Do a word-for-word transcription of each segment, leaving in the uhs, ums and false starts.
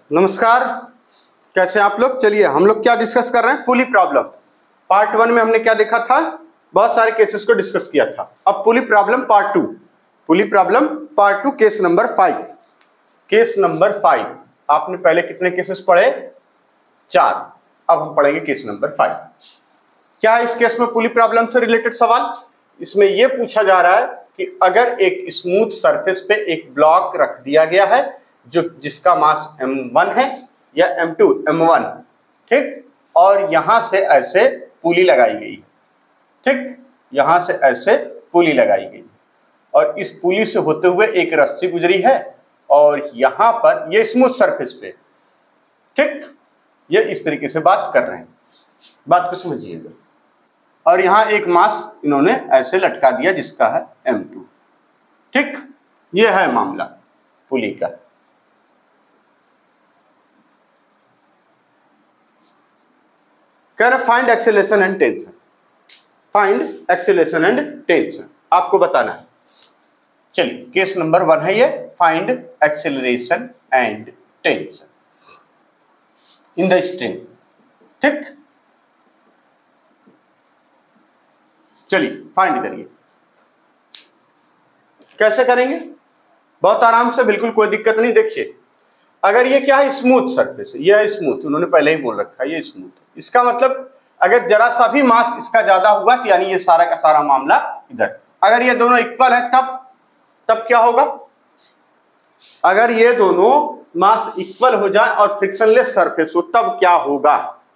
नमस्कार, कैसे आप लोग। चलिए हम लोग क्या डिस्कस कर रहे हैं, पुली प्रॉब्लम। पार्ट वन में हमने क्या देखा था, बहुत सारे केसेस को डिस्कस किया था। अब pulley problem part two, pulley problem part two, case number five. Case number five आपने पहले कितने केसेस पढ़े, चार। अब हम पढ़ेंगे केस नंबर फाइव। क्या है इस केस में पुली प्रॉब्लम से रिलेटेड सवाल। इसमें यह पूछा जा रहा है कि अगर एक स्मूथ सरफेस पे एक ब्लॉक रख दिया गया है जो जिसका मास एम वन है या एम टू, एम वन, ठीक, और यहां से ऐसे पुली लगाई गई है, ठीक, यहां से ऐसे पुली लगाई गई और इस पुली से होते हुए एक रस्सी गुजरी है और यहां पर ये स्मूथ सरफेस पे, ठीक, ये इस तरीके से बात कर रहे हैं, बात को समझिएगा। और यहां एक मास इन्होंने ऐसे लटका दिया जिसका है एम टू, ठीक, ये है मामला पुली का। कह रहे find acceleration and tension, find acceleration and tension आपको बताना है। चलिए केस नंबर वन है ये, find acceleration and tension in the string, ठीक। चलिए फाइंड करिए। कैसे करेंगे, बहुत आराम से, बिल्कुल कोई दिक्कत नहीं। देखिए अगर ये क्या है, स्मूथ सरफेस, ये है स्मूथ, उन्होंने पहले ही बोल रखा है ये स्मूथ। इसका मतलब अगर जरा सा भी मास इसका ज्यादा हुआ तो यानी ये सारा का सारा मामला इधर। अगर ये दोनों इक्वल है तब तब क्या होगा, अगर ये दोनों मास इक्वल हो जाए और फ्रिक्शनलेस सरफेस हो तब क्या होगा,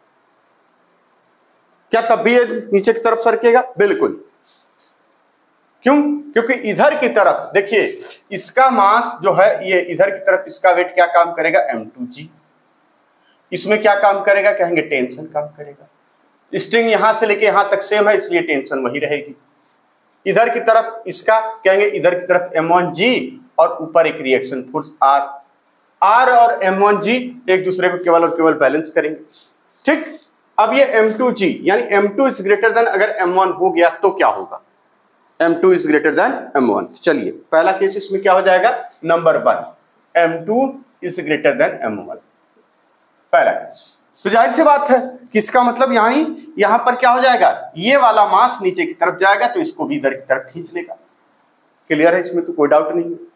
क्या तब भी ये नीचे की तरफ सरकेगा? बिल्कुल। क्यों? क्योंकि इधर की तरफ देखिए इसका मास जो है ये इधर की तरफ, इसका वेट क्या काम करेगा, एम टू जी। इसमें क्या काम करेगा, कहेंगे टेंशन काम करेगा। स्ट्रिंग यहां से लेके यहां तक सेम है इसलिए टेंशन वही रहेगी। इधर की तरफ इसका कहेंगे इधर की तरफ एम वन जी और ऊपर एक रिएक्शन फोर्स आर। आर और एम वन जी एक दूसरे को केवल और केवल बैलेंस करेंगे, ठीक। अब ये एम टू जी यानी m two is greater than अगर एम वन हो गया तो क्या होगा, m two is greater than m one. चलिए पहला केस इसमें क्या हो जाएगा, number one, m two is greater than m one, पहला केस। तो जाहिर सी बात है कि इसका मतलब यहां यहां पर क्या हो जाएगा, ये वाला मास नीचे की तरफ जाएगा तो इसको भी इधर की तरफ खींच लेगा। क्लियर है, इसमें तो कोई डाउट नहीं है।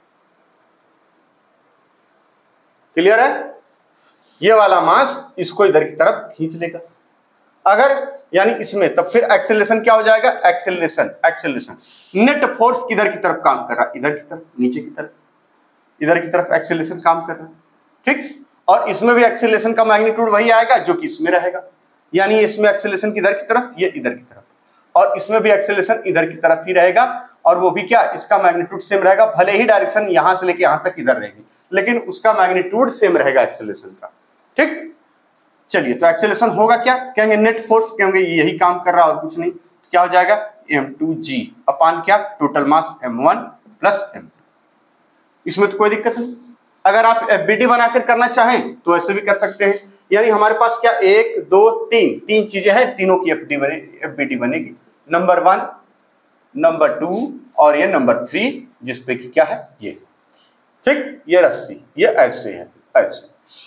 क्लियर है, ये वाला मास इसको इधर की तरफ खींच लेगा अगर, यानी इसमें, तब फिर एक्सेलरेशन क्या हो जाएगा, एक्सेलरेशन एक्सेलरेशन नेट फोर्स किधर की तरफ काम कर रहा है, इधर की तरफ, नीचे की तरफ, इधर की तरफ एक्सेलरेशन काम कर रहा है, ठीक। और इसमें भी एक्सेलरेशन का मैग्नीट्यूड वही आएगा जो कि इसमें रहेगा, यानी इसमें एक्सेलरेशन किधर की तरफ, ये इधर की तरफ, और इसमें भी एक्सेलरेशन इधर की तरफ ही रहेगा और वो भी क्या, इसका मैग्नीट्यूड सेम रहेगा। भले ही डायरेक्शन यहां से लेके यहां तक इधर रहेगी लेकिन उसका मैग्नीट्यूड सेम रहेगा एक्सेलरेशन का, ठीक। चलिए तो एक्सेलरेशन होगा क्या, कहेंगे नेट फोर्स, कहेंगे यही काम कर रहा और कुछ नहीं, तो क्या हो जाएगा एम टू जी अपान क्या, total mass m one plus m two. इसमें तो कोई दिक्कत नहीं। अगर आप एफबीडी बनाकर करना चाहें तो ऐसे भी कर सकते हैं, यानी हमारे पास क्या, एक दो तीन तीन चीजें हैं, तीनों की एफडी बने एफबीडी बनेगी, नंबर वन, नंबर टू और ये नंबर थ्री, जिसपे कि क्या है ये, ठीक, ये रस्सी ये ऐसे है, ऐसे,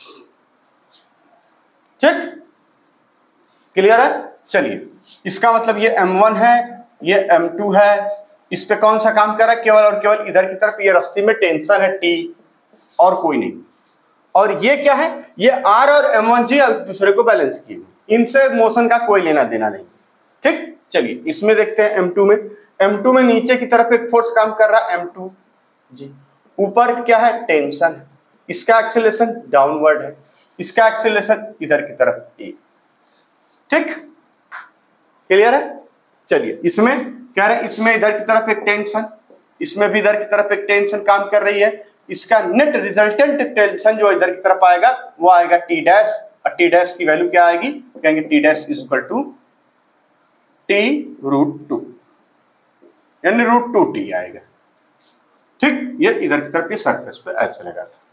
ठीक। क्लियर है। चलिए इसका मतलब ये एम वन है, ये एम टू है, इस पे कौन सा काम कर रहा है, केवल और केवल इधर की तरफ ये रस्सी में टेंशन है टी और कोई नहीं। और ये क्या है, ये आर और एम वन जी दूसरे को बैलेंस किए, इनसे मोशन का कोई लेना देना नहीं, ठीक। चलिए इसमें देखते हैं एम टू में, एम टू में नीचे की तरफ एक फोर्स काम कर रहा है एम टू जी, ऊपर क्या है टेंशन है, इसका एक्सेलरेशन डाउनवर्ड है, इसका एक्सेलरेशन इधर की तरफ ए, ठीक। क्लियर है। चलिए इसमें कह रहे हैं इसमें इधर की तरफ एक टेंशन, इसमें भी इधर की तरफ एक टेंशन काम कर रही है, इसका नेट रिजल्टेंट टेंशन जो इधर की तरफ आएगा वो आएगा टी डैश, और टी डैश की वैल्यू क्या आएगी, कहेंगे T dash is equal to T root two, यानी रूट टू टी आएगा, ठीक। ये इधर की तरफ ये सरफेस पे ऐसे लगा था।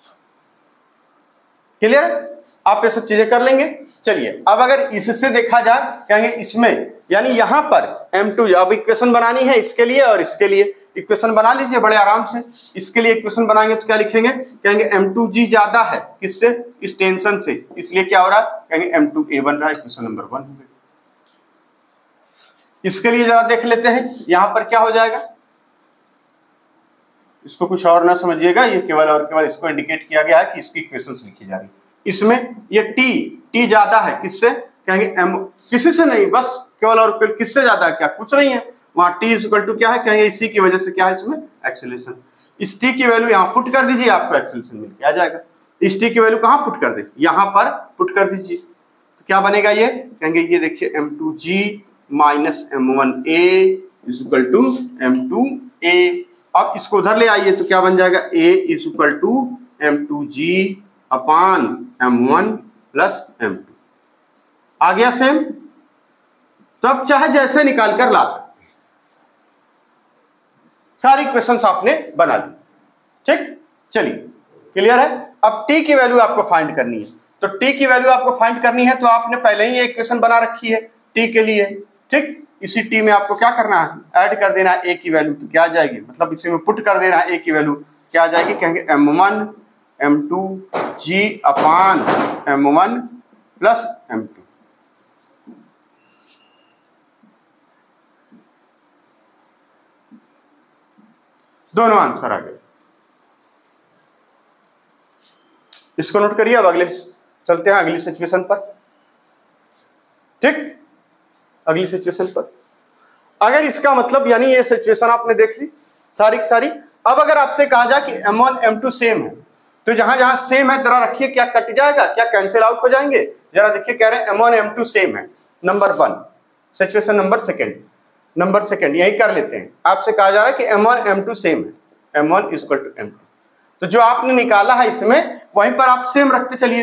क्लियर, आप ये सब चीजें कर लेंगे। चलिए अब अगर इससे देखा जाए, कहेंगे इसमें, यानी यहां पर एम टू, अब इक्वेशन बनानी है इसके लिए और इसके लिए, इक्वेशन बना लीजिए बड़े आराम से। इसके लिए इक्वेशन बनाएंगे तो क्या लिखेंगे, कहेंगे एम टू जी ज्यादा है किससे, इस टेंशन से, इसलिए क्या हो रहा है, कहेंगे एम टू ए बन रहा है, इक्वेशन नंबर वन हो गई। इसके लिए जरा देख लेते हैं यहां पर क्या हो जाएगा, इसको कुछ और ना समझिएगा, ये केवल और केवल इसको इंडिकेट किया गया है कि इसकी इक्वेशंस लिखी जा रही है। इसमें ये टी टी ज्यादा है किससे, कहेंगे एम, किसी से नहीं, बस केवल और केवल किससे ज्यादा है, क्या कुछ नहीं है, वहां टी इज इक्वल टू क्या है, कहेंगे इसी की वजह से क्या है इसमें एक्सेलरेशन। इस टी की वैल्यू यहां पुट कर दीजिए, आपको एक्सेलरेशन मिल के आ जाएगा। इस टी की वैल्यू कहां पुट कर दे, यहां पर पुट कर दीजिए, तो क्या बनेगा ये, कहेंगे ये देखिए m two g minus m one a is equal to m two a. अब इसको उधर ले आइए तो क्या बन जाएगा, a is equal to m two g upon m one plus m two. आ गया सेम, तो अब चाहे जैसे निकाल कर ला सकते हैं, सारी क्वेश्चंस आपने बना ली, ठीक। चलिए क्लियर है। अब टी की वैल्यू आपको फाइंड करनी है, तो टी की वैल्यू आपको फाइंड करनी है तो आपने पहले ही एक इक्वेशन बना रखी है टी के लिए, ठीक। इसी टी में आपको क्या करना है, ऐड कर देना है ए की वैल्यू, तो क्या आ जाएगी, मतलब इसी में पुट कर देना है ए की वैल्यू, क्या आ जाएगी, कहेंगे m one m two g upon m one plus m two. दोनों आंसर आ गए। इसको नोट करिए। अब अगले चलते हैं अगली सिचुएशन पर, ठीक। अगली सिचुएशन पर अगर इसका मतलब यानी ये सिचुएशन आपने देख ली सारी की सारी। अब अगर आपसे कहा जाए कि m one m two same है, तो जहां जहां सेम है जरा रखिए, क्या कट जाएगा, क्या कैंसिल आउट हो जाएंगे, जरा देखिए। कह रहे हैं m one m two same है, number one, situation number second, number second यही कर लेते हैं। आपसे कहा जा रहा है कि m one m two same है, m one is equal to m two, तो जो आपने निकाला है इसमें वहीं पर आप सेम रखते चलिए,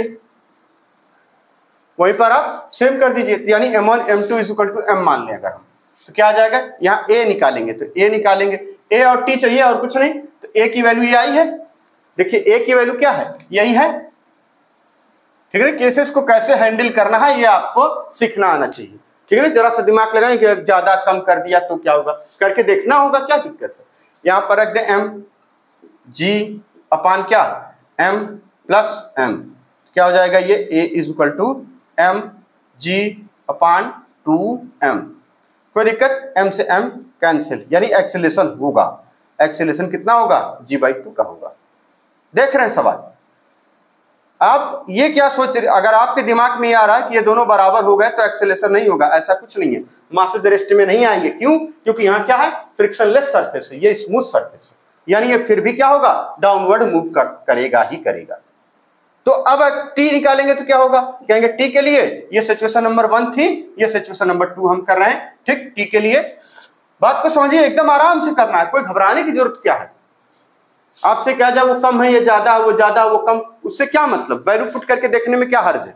वहीं पर आप सेम कर दीजिए, तो यानी m one m two is equal to m मान लें अगर हम, तो क्या आ जाएगा, यहाँ ए निकालेंगे तो ए निकालेंगे, ए और टी चाहिए और कुछ नहीं, तो ए की वैल्यू ये आई है, देखिए ए की वैल्यू क्या है, यही है, ठीक है। केसेस को कैसे हैंडल करना है ये आपको सीखना आना चाहिए, ठीक है ना। जरा सा दिमाग लगाएं कि ज्यादा कम कर दिया तो क्या होगा, करके देखना होगा, क्या दिक्कत है। यहाँ पर रख दें एम जी अपान क्या एम प्लस एम, क्या हो जाएगा ये ए is equal to m g upon two M, कोई दिक्कत, एम से एम कैंसिल, यानी एक्सेलरेशन होगा, एक्सेलरेशन कितना होगा, जी बाई टू का होगा। देख रहे हैं सवाल, आप ये क्या सोच रहे, अगर आपके दिमाग में ये आ रहा है कि ये दोनों बराबर हो गए तो एक्सेलरेशन नहीं होगा, ऐसा कुछ नहीं है, मासेस रेस्ट में नहीं आएंगे, क्यों, क्योंकि यहाँ क्या है, फ्रिक्शनलेस सरफेस है, ये स्मूथ सरफेस है, यानी ये फिर भी क्या होगा, डाउनवर्ड मूव कर, करेगा ही करेगा। तो अब टी निकालेंगे तो क्या होगा, कहेंगे टी के लिए ये सिचुएशन नंबर वन थी, ये सिचुएशन नंबर टू हम कर रहे हैं, ठीक। टी के लिए बात को समझिए, एकदम आराम से करना है, कोई घबराने की जरूरत क्या है। आपसे क्या जाए वो कम है, ये ज्यादा है, वो ज्यादा है, वो कम, उससे क्या मतलब, वैल्यू पुट करके देखने में क्या हर्ज है,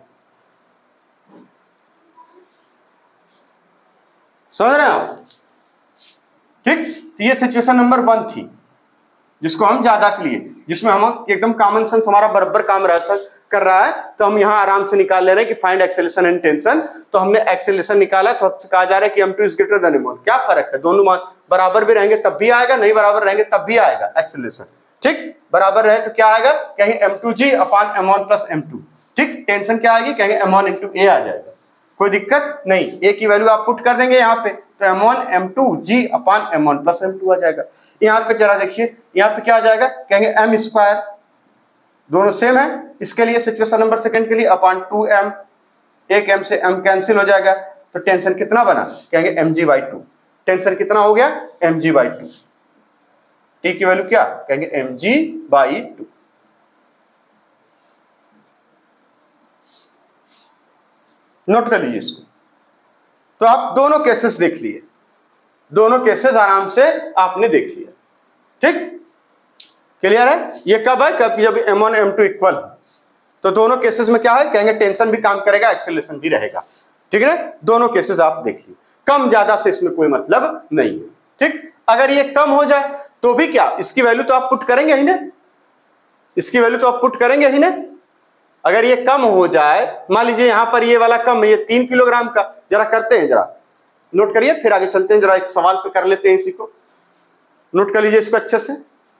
समझ रहे हैं आप, ठीक। तो ये सिचुएशन नंबर वन थी जिसको हम ज्यादा के लिए, जिसमें हम एकदम कॉमन सेंस हमारा बराबर काम रहता कर रहा है, तो हम यहाँ आराम से निकाल ले रहे हैं कि फाइंड एक्सेलरेशन एंड टेंशन, तो हमने एक्सेलरेशन निकाला, तो कहा जा रहा है कि m two is greater than m one, क्या फर्क है, दोनों बराबर भी रहेंगे तब भी आएगा, नहीं बराबर रहेंगे तब भी आएगा एक्सेलरेशन, ठीक। बराबर रहे तो क्या आएगा, कहेंगे m two g upon m one plus m two, ठीक। टेंशन क्या आएगी, कहेंगे एम वन इंटू ए आ जाएगा, कोई दिक्कत नहीं, ए की वैल्यू आप पुट कर देंगे यहाँ पे, तो m one m two g upon m one plus m two आ जाएगा। यहाँ पे जरा देखिए, यहाँ पे क्या आ जाएगा, कहेंगे एम स्क्वायर, दोनों सेम है, इसके लिए सिचुएशन नंबर सेकंड के लिए अपान टू एम, एक एम से एम कैंसिल हो जाएगा, तो टेंशन कितना बना, कहेंगे m g by two, tension कितना हो गया, m g by two, T की वैल्यू क्या, कहेंगे m g by two. Note कर लीजिए इसको। तो आप दोनों केसेस देख लिए, दोनों केसेस आराम से आपने देख लिया, ठीक। क्लियर है। ये कब है, कब जब m one m two equal, तो दोनों केसेस में क्या है, कहेंगे टेंशन भी काम करेगा, एक्सेलरेशन भी रहेगा, ठीक है। दोनों केसेस आप देखिए, कम ज्यादा से इसमें कोई मतलब नहीं है, ठीक। अगर ये कम हो जाए तो भी क्या, इसकी वैल्यू तो आप पुट करेंगे ही ना, इसकी वैल्यू तो आप पुट करेंगे ही ना। अगर ये कम हो जाए, मान लीजिए यहां पर ये वाला कम है, ये तीन किलोग्राम का, जरा करते हैं, जरा नोट करिए, फिर आगे चलते हैं, जरा एक सवाल पे कर लेते हैं इसी को। नोट कर लीजिए इसको अच्छे से।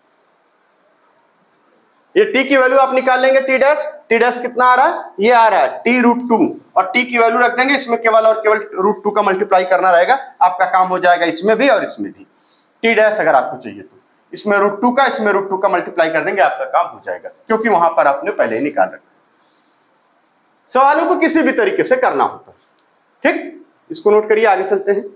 ये टी की वैल्यू आप निकाल लेंगे, टी डैश, टी डैश कितना आ रहा है, ये आ रहा है टी रूट टू, और टी की वैल्यू रख देंगे, इसमें केवल और केवल रूट टू का मल्टीप्लाई करना रहेगा, आपका काम हो जाएगा इसमें भी और इसमें भी। टी डैश अगर आपको चाहिए तो इसमें रूट टू का, इसमें रूट टू का मल्टीप्लाई कर देंगे, आपका काम हो जाएगा, क्योंकि वहां पर आपने पहले ही निकाल रखा। सवालों को किसी भी तरीके से करना होता है, ठीक, इसको नोट करिए, आगे चलते हैं।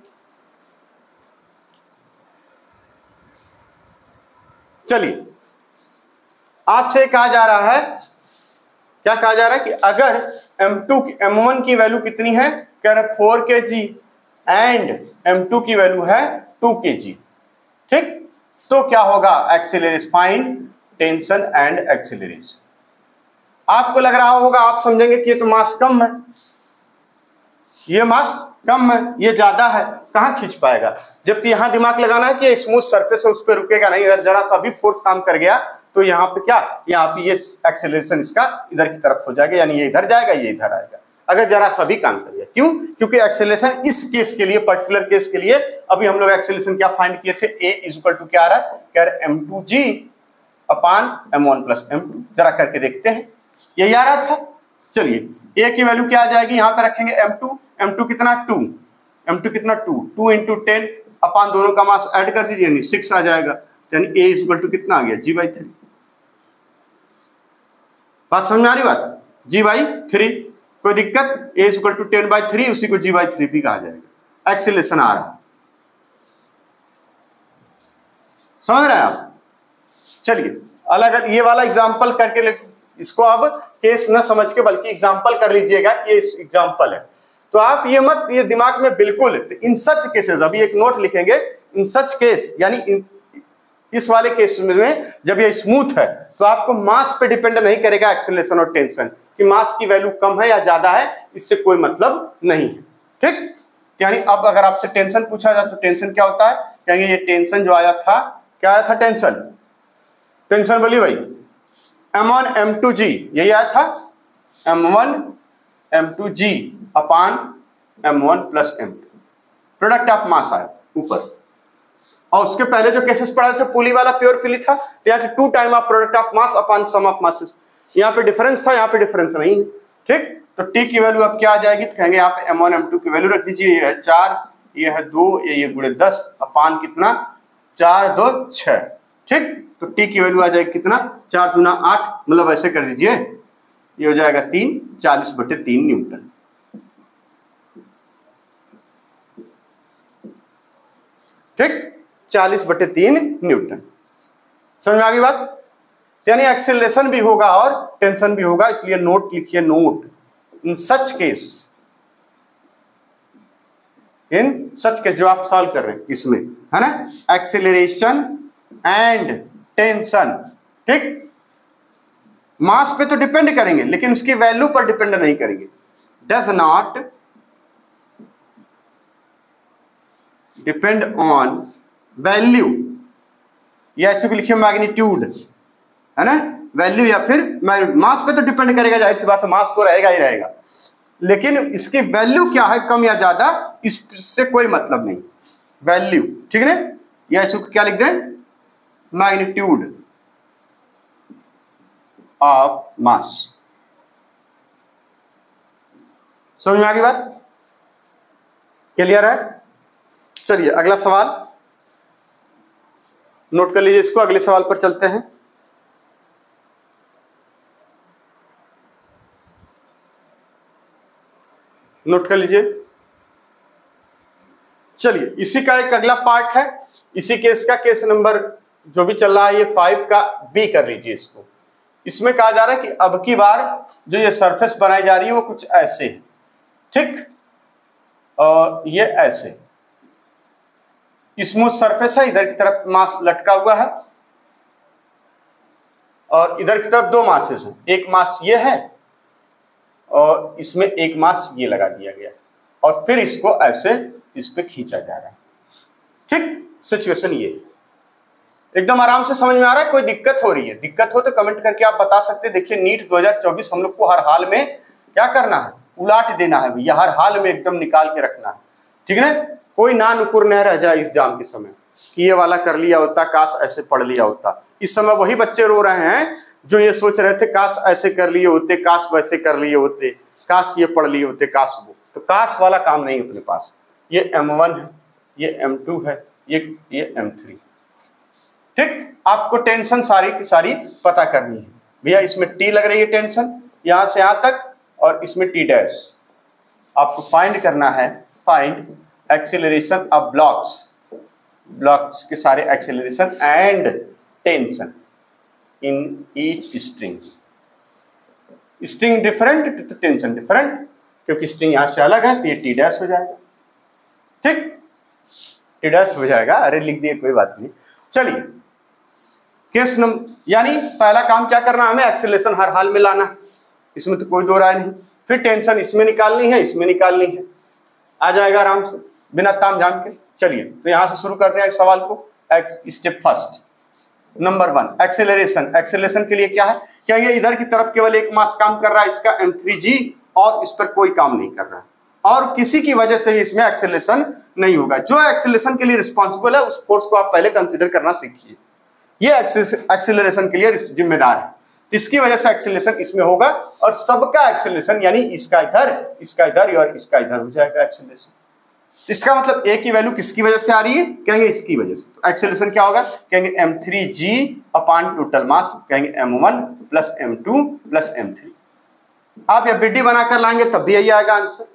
चलिए, आपसे कहा जा रहा है, क्या कहा जा रहा है कि अगर एम टू की एम वन की वैल्यू कितनी है, कह रहे four k g and m two की वैल्यू है टू के जी, ठीक, तो क्या होगा, acceleration, find tension and acceleration. आपको लग रहा होगा, आप समझेंगे कि ये तो मास कम है, ये मास कम है, ये ज्यादा है, कहां खींच पाएगा, जबकि यहां दिमाग लगाना है कि स्मूथ सरफेस है, उस पर रुकेगा नहीं, अगर जरा सा भी फोर्स काम कर गया तो यहाँ पे क्या, यहाँ पे ये एक्सेलरेशन इसका इधर की तरफ हो जाएगा, यानी ये इधर जाएगा, ये इधर आएगा, अगर जरा सा भी काम कर गया। क्यों, क्योंकि एक्सेलरेशन इस केस के लिए, पर्टिकुलर केस के लिए, अभी हम लोग एक्सेलरेशन क्या फाइंड किए थे, ए इज इक्वल टू क्या आ रहा है, कह रहे m two g upon m one plus m two, जरा करके देखते हैं, यही आ रहा था। चलिए, ए की वैल्यू क्या आ जाएगी, यहाँ पे रखेंगे एम टू, एम टू कितना टू, एम टू कितना two, two into ten upon दोनों का मास ऐड कर दीजिए, यानी सिक्स आ जाएगा, यानी ए इज इक्वल टू कितना आ गया, जी बाई थ्री। बात समझ में आ रही बात, जी बाई थ्री, कोई दिक्कत, ए is equal to ten by three, उसी को जी बाई थ्री भी कहा जाएगा, एक्सेलरेशन आ रहा है, समझ रहे हैं आप। चलिए, अलग ये वाला एग्जाम्पल करके, इसको अब केस न समझ के बल्कि एग्जाम्पल कर लीजिएगा, ये एग्जाम्पल है, तो आप ये मत, ये दिमाग में बिल्कुल, इन सच केसेस, अभी एक नोट लिखेंगे, इन सच केस, यानी इन, इस वाले केस में जब ये स्मूथ है तो आपको मास पे डिपेंड नहीं करेगा एक्सेलरेशन और टेंशन, कि मास की वैल्यू कम है या ज्यादा है, इससे कोई मतलब नहीं है, ठीक। यानी अब अगर आपसे टेंशन पूछा जाए तो टेंशन क्या होता है, कहेंगे ये टेंशन जो आया था, क्या आया था टेंशन, टेंशन बोलिए भाई, m one m two g, यही आया था, m one m two g upon m one plus m two, product of mass आया ऊपर, और उसके पहले जो केसेस पढ़ा थे, पुली वाला प्योर पुली था, two time of product of mass upon sum of masses, यहाँ पे डिफरेंस था, यहाँ पे डिफरेंस नहीं है, ठीक। तो टी की वैल्यू अब क्या आ जाएगी, तो कहेंगे यहाँ पे एम वन एम टू की वैल्यू रख दीजिए, ये है चार, ये है दो, ये ये गुणे दस अपान कितना, चार दो छह, ठीक। तो टी की वैल्यू आ जाएगी कितना, चार दूना आठ, मतलब ऐसे कर दीजिए, ये हो जाएगा तीन, चालीस बटे तीन न्यूटन, ठीक, चालीस बटे तीन न्यूटन। समझ में आ गई बात, यानी एक्सेलरेशन भी होगा और टेंशन भी होगा, इसलिए नोट लिखिए, note in such case, in such case जो आप सॉल्व कर रहे हैं इसमें, है ना, एक्सेलरेशन एंड टेंशन, ठीक, मास पे तो डिपेंड करेंगे लेकिन उसकी वैल्यू पर डिपेंड नहीं करेंगे, does not depend on value, या ऐसे को लिखिए मैग्नीट्यूड, है ना, वैल्यू या फिर मास पे तो डिपेंड करेगा, जाहिर सी बात है, मास तो रहेगा ही रहेगा, लेकिन इसकी वैल्यू क्या है, कम या ज्यादा, इससे कोई मतलब नहीं, वैल्यू, ठीक है ना, या ऐसे को क्या लिख दें, मैग्नीट्यूड ऑफ मास। समझ में आ गई बात, क्लियर है। चलिए अगला सवाल नोट कर लीजिए, इसको अगले सवाल पर चलते हैं। नोट कर लीजिए, चलिए इसी का एक अगला पार्ट है, इसी केस का केस नंबर जो भी चल रहा है, ये फाइव का बी कर लीजिए इसको। इसमें कहा जा रहा है कि अब की बार जो ये सरफेस बनाई जा रही है वो कुछ ऐसे है, ठीक, और ये ऐसे स्मूथ सरफेस है, इधर की तरफ मास लटका हुआ है और इधर की तरफ दो मासेस हैं, एक मास ये है और इसमें एक मास ये लगा दिया गया और फिर इसको ऐसे इस पे खींचा जा रहा है, ठीक। सिचुएशन ये एकदम आराम से समझ में आ रहा है, कोई दिक्कत हो रही है, दिक्कत हो तो कमेंट करके आप बता सकते हैं। देखिए नीट दो हज़ार चौबीस हम लोग को हर हाल में क्या करना है, उलाट देना है भैया, हर हाल में एकदम निकाल के रखना है, ठीक है ना, कोई ना नुकुर न रह जाए एग्जाम के समय, कि ये वाला कर लिया होता, काश ऐसे पढ़ लिया होता। इस समय वही बच्चे रो रहे हैं जो ये सोच रहे थे काश ऐसे कर लिए होते, काश वैसे कर लिए होते, काश ये पढ़ लिए होते, काश वो। तो काश वाला काम नहीं अपने पास। ये एम वन है, ये एम टू है, ये ये एम थ्री। ठीक, आपको टेंशन सारी की सारी पता करनी है। भैया इसमें टी लग रही है टेंशन यहां से यहां तक, और इसमें टी डैश। आपको फाइंड करना है, find acceleration of blocks, blocks के सारे acceleration and tension in each string. String different तो टेंशन डिफरेंट, क्योंकि स्ट्रिंग यहां से अलग है तो ये टी डैश हो जाएगा। ठीक, टी डैश हो जाएगा। अरे लिख दिए, कोई बात नहीं। चलिए केस नंबर, यानी पहला काम क्या करना, हमें एक्सेलरेशन हर हाल में लाना, इसमें तो कोई दो राय नहीं। फिर टेंशन इसमें निकालनी है, इसमें निकालनी है, आ जाएगा आराम से बिना ताम झाम के। चलिए तो यहां से शुरू करते हैं इस सवाल को। Step first, number one, acceleration. Acceleration के लिए क्या है, क्या ये इधर की तरफ केवल एक मास काम कर रहा है, इसका एम थ्री जी, और इस पर कोई काम नहीं कर रहा है, और किसी की वजह से इसमें एक्सेलरेशन नहीं होगा। जो एक्सेलरेशन के लिए रिस्पॉन्सिबल है उस फोर्स को आप पहले कंसिडर करना सीखिए। ये एक्सेलरेशन के लिए जिम्मेदार है, इसकी वजह से एक्सेलरेशन इसमें होगा, और सबका एक्सेलरेशन यानी इसका इधर, इसका इधर और इसका इधर हो जाएगा एक्सेलरेशन। इसका मतलब ए की वैल्यू किसकी वजह से आ रही है, कहेंगे इसकी वजह से। तो एक्सेलरेशन क्या होगा, कहेंगे m three g upon total mass, कहेंगे m one plus m two plus m three. आप यह बीडी बनाकर लाएंगे तब भी यही आएगा आंसर,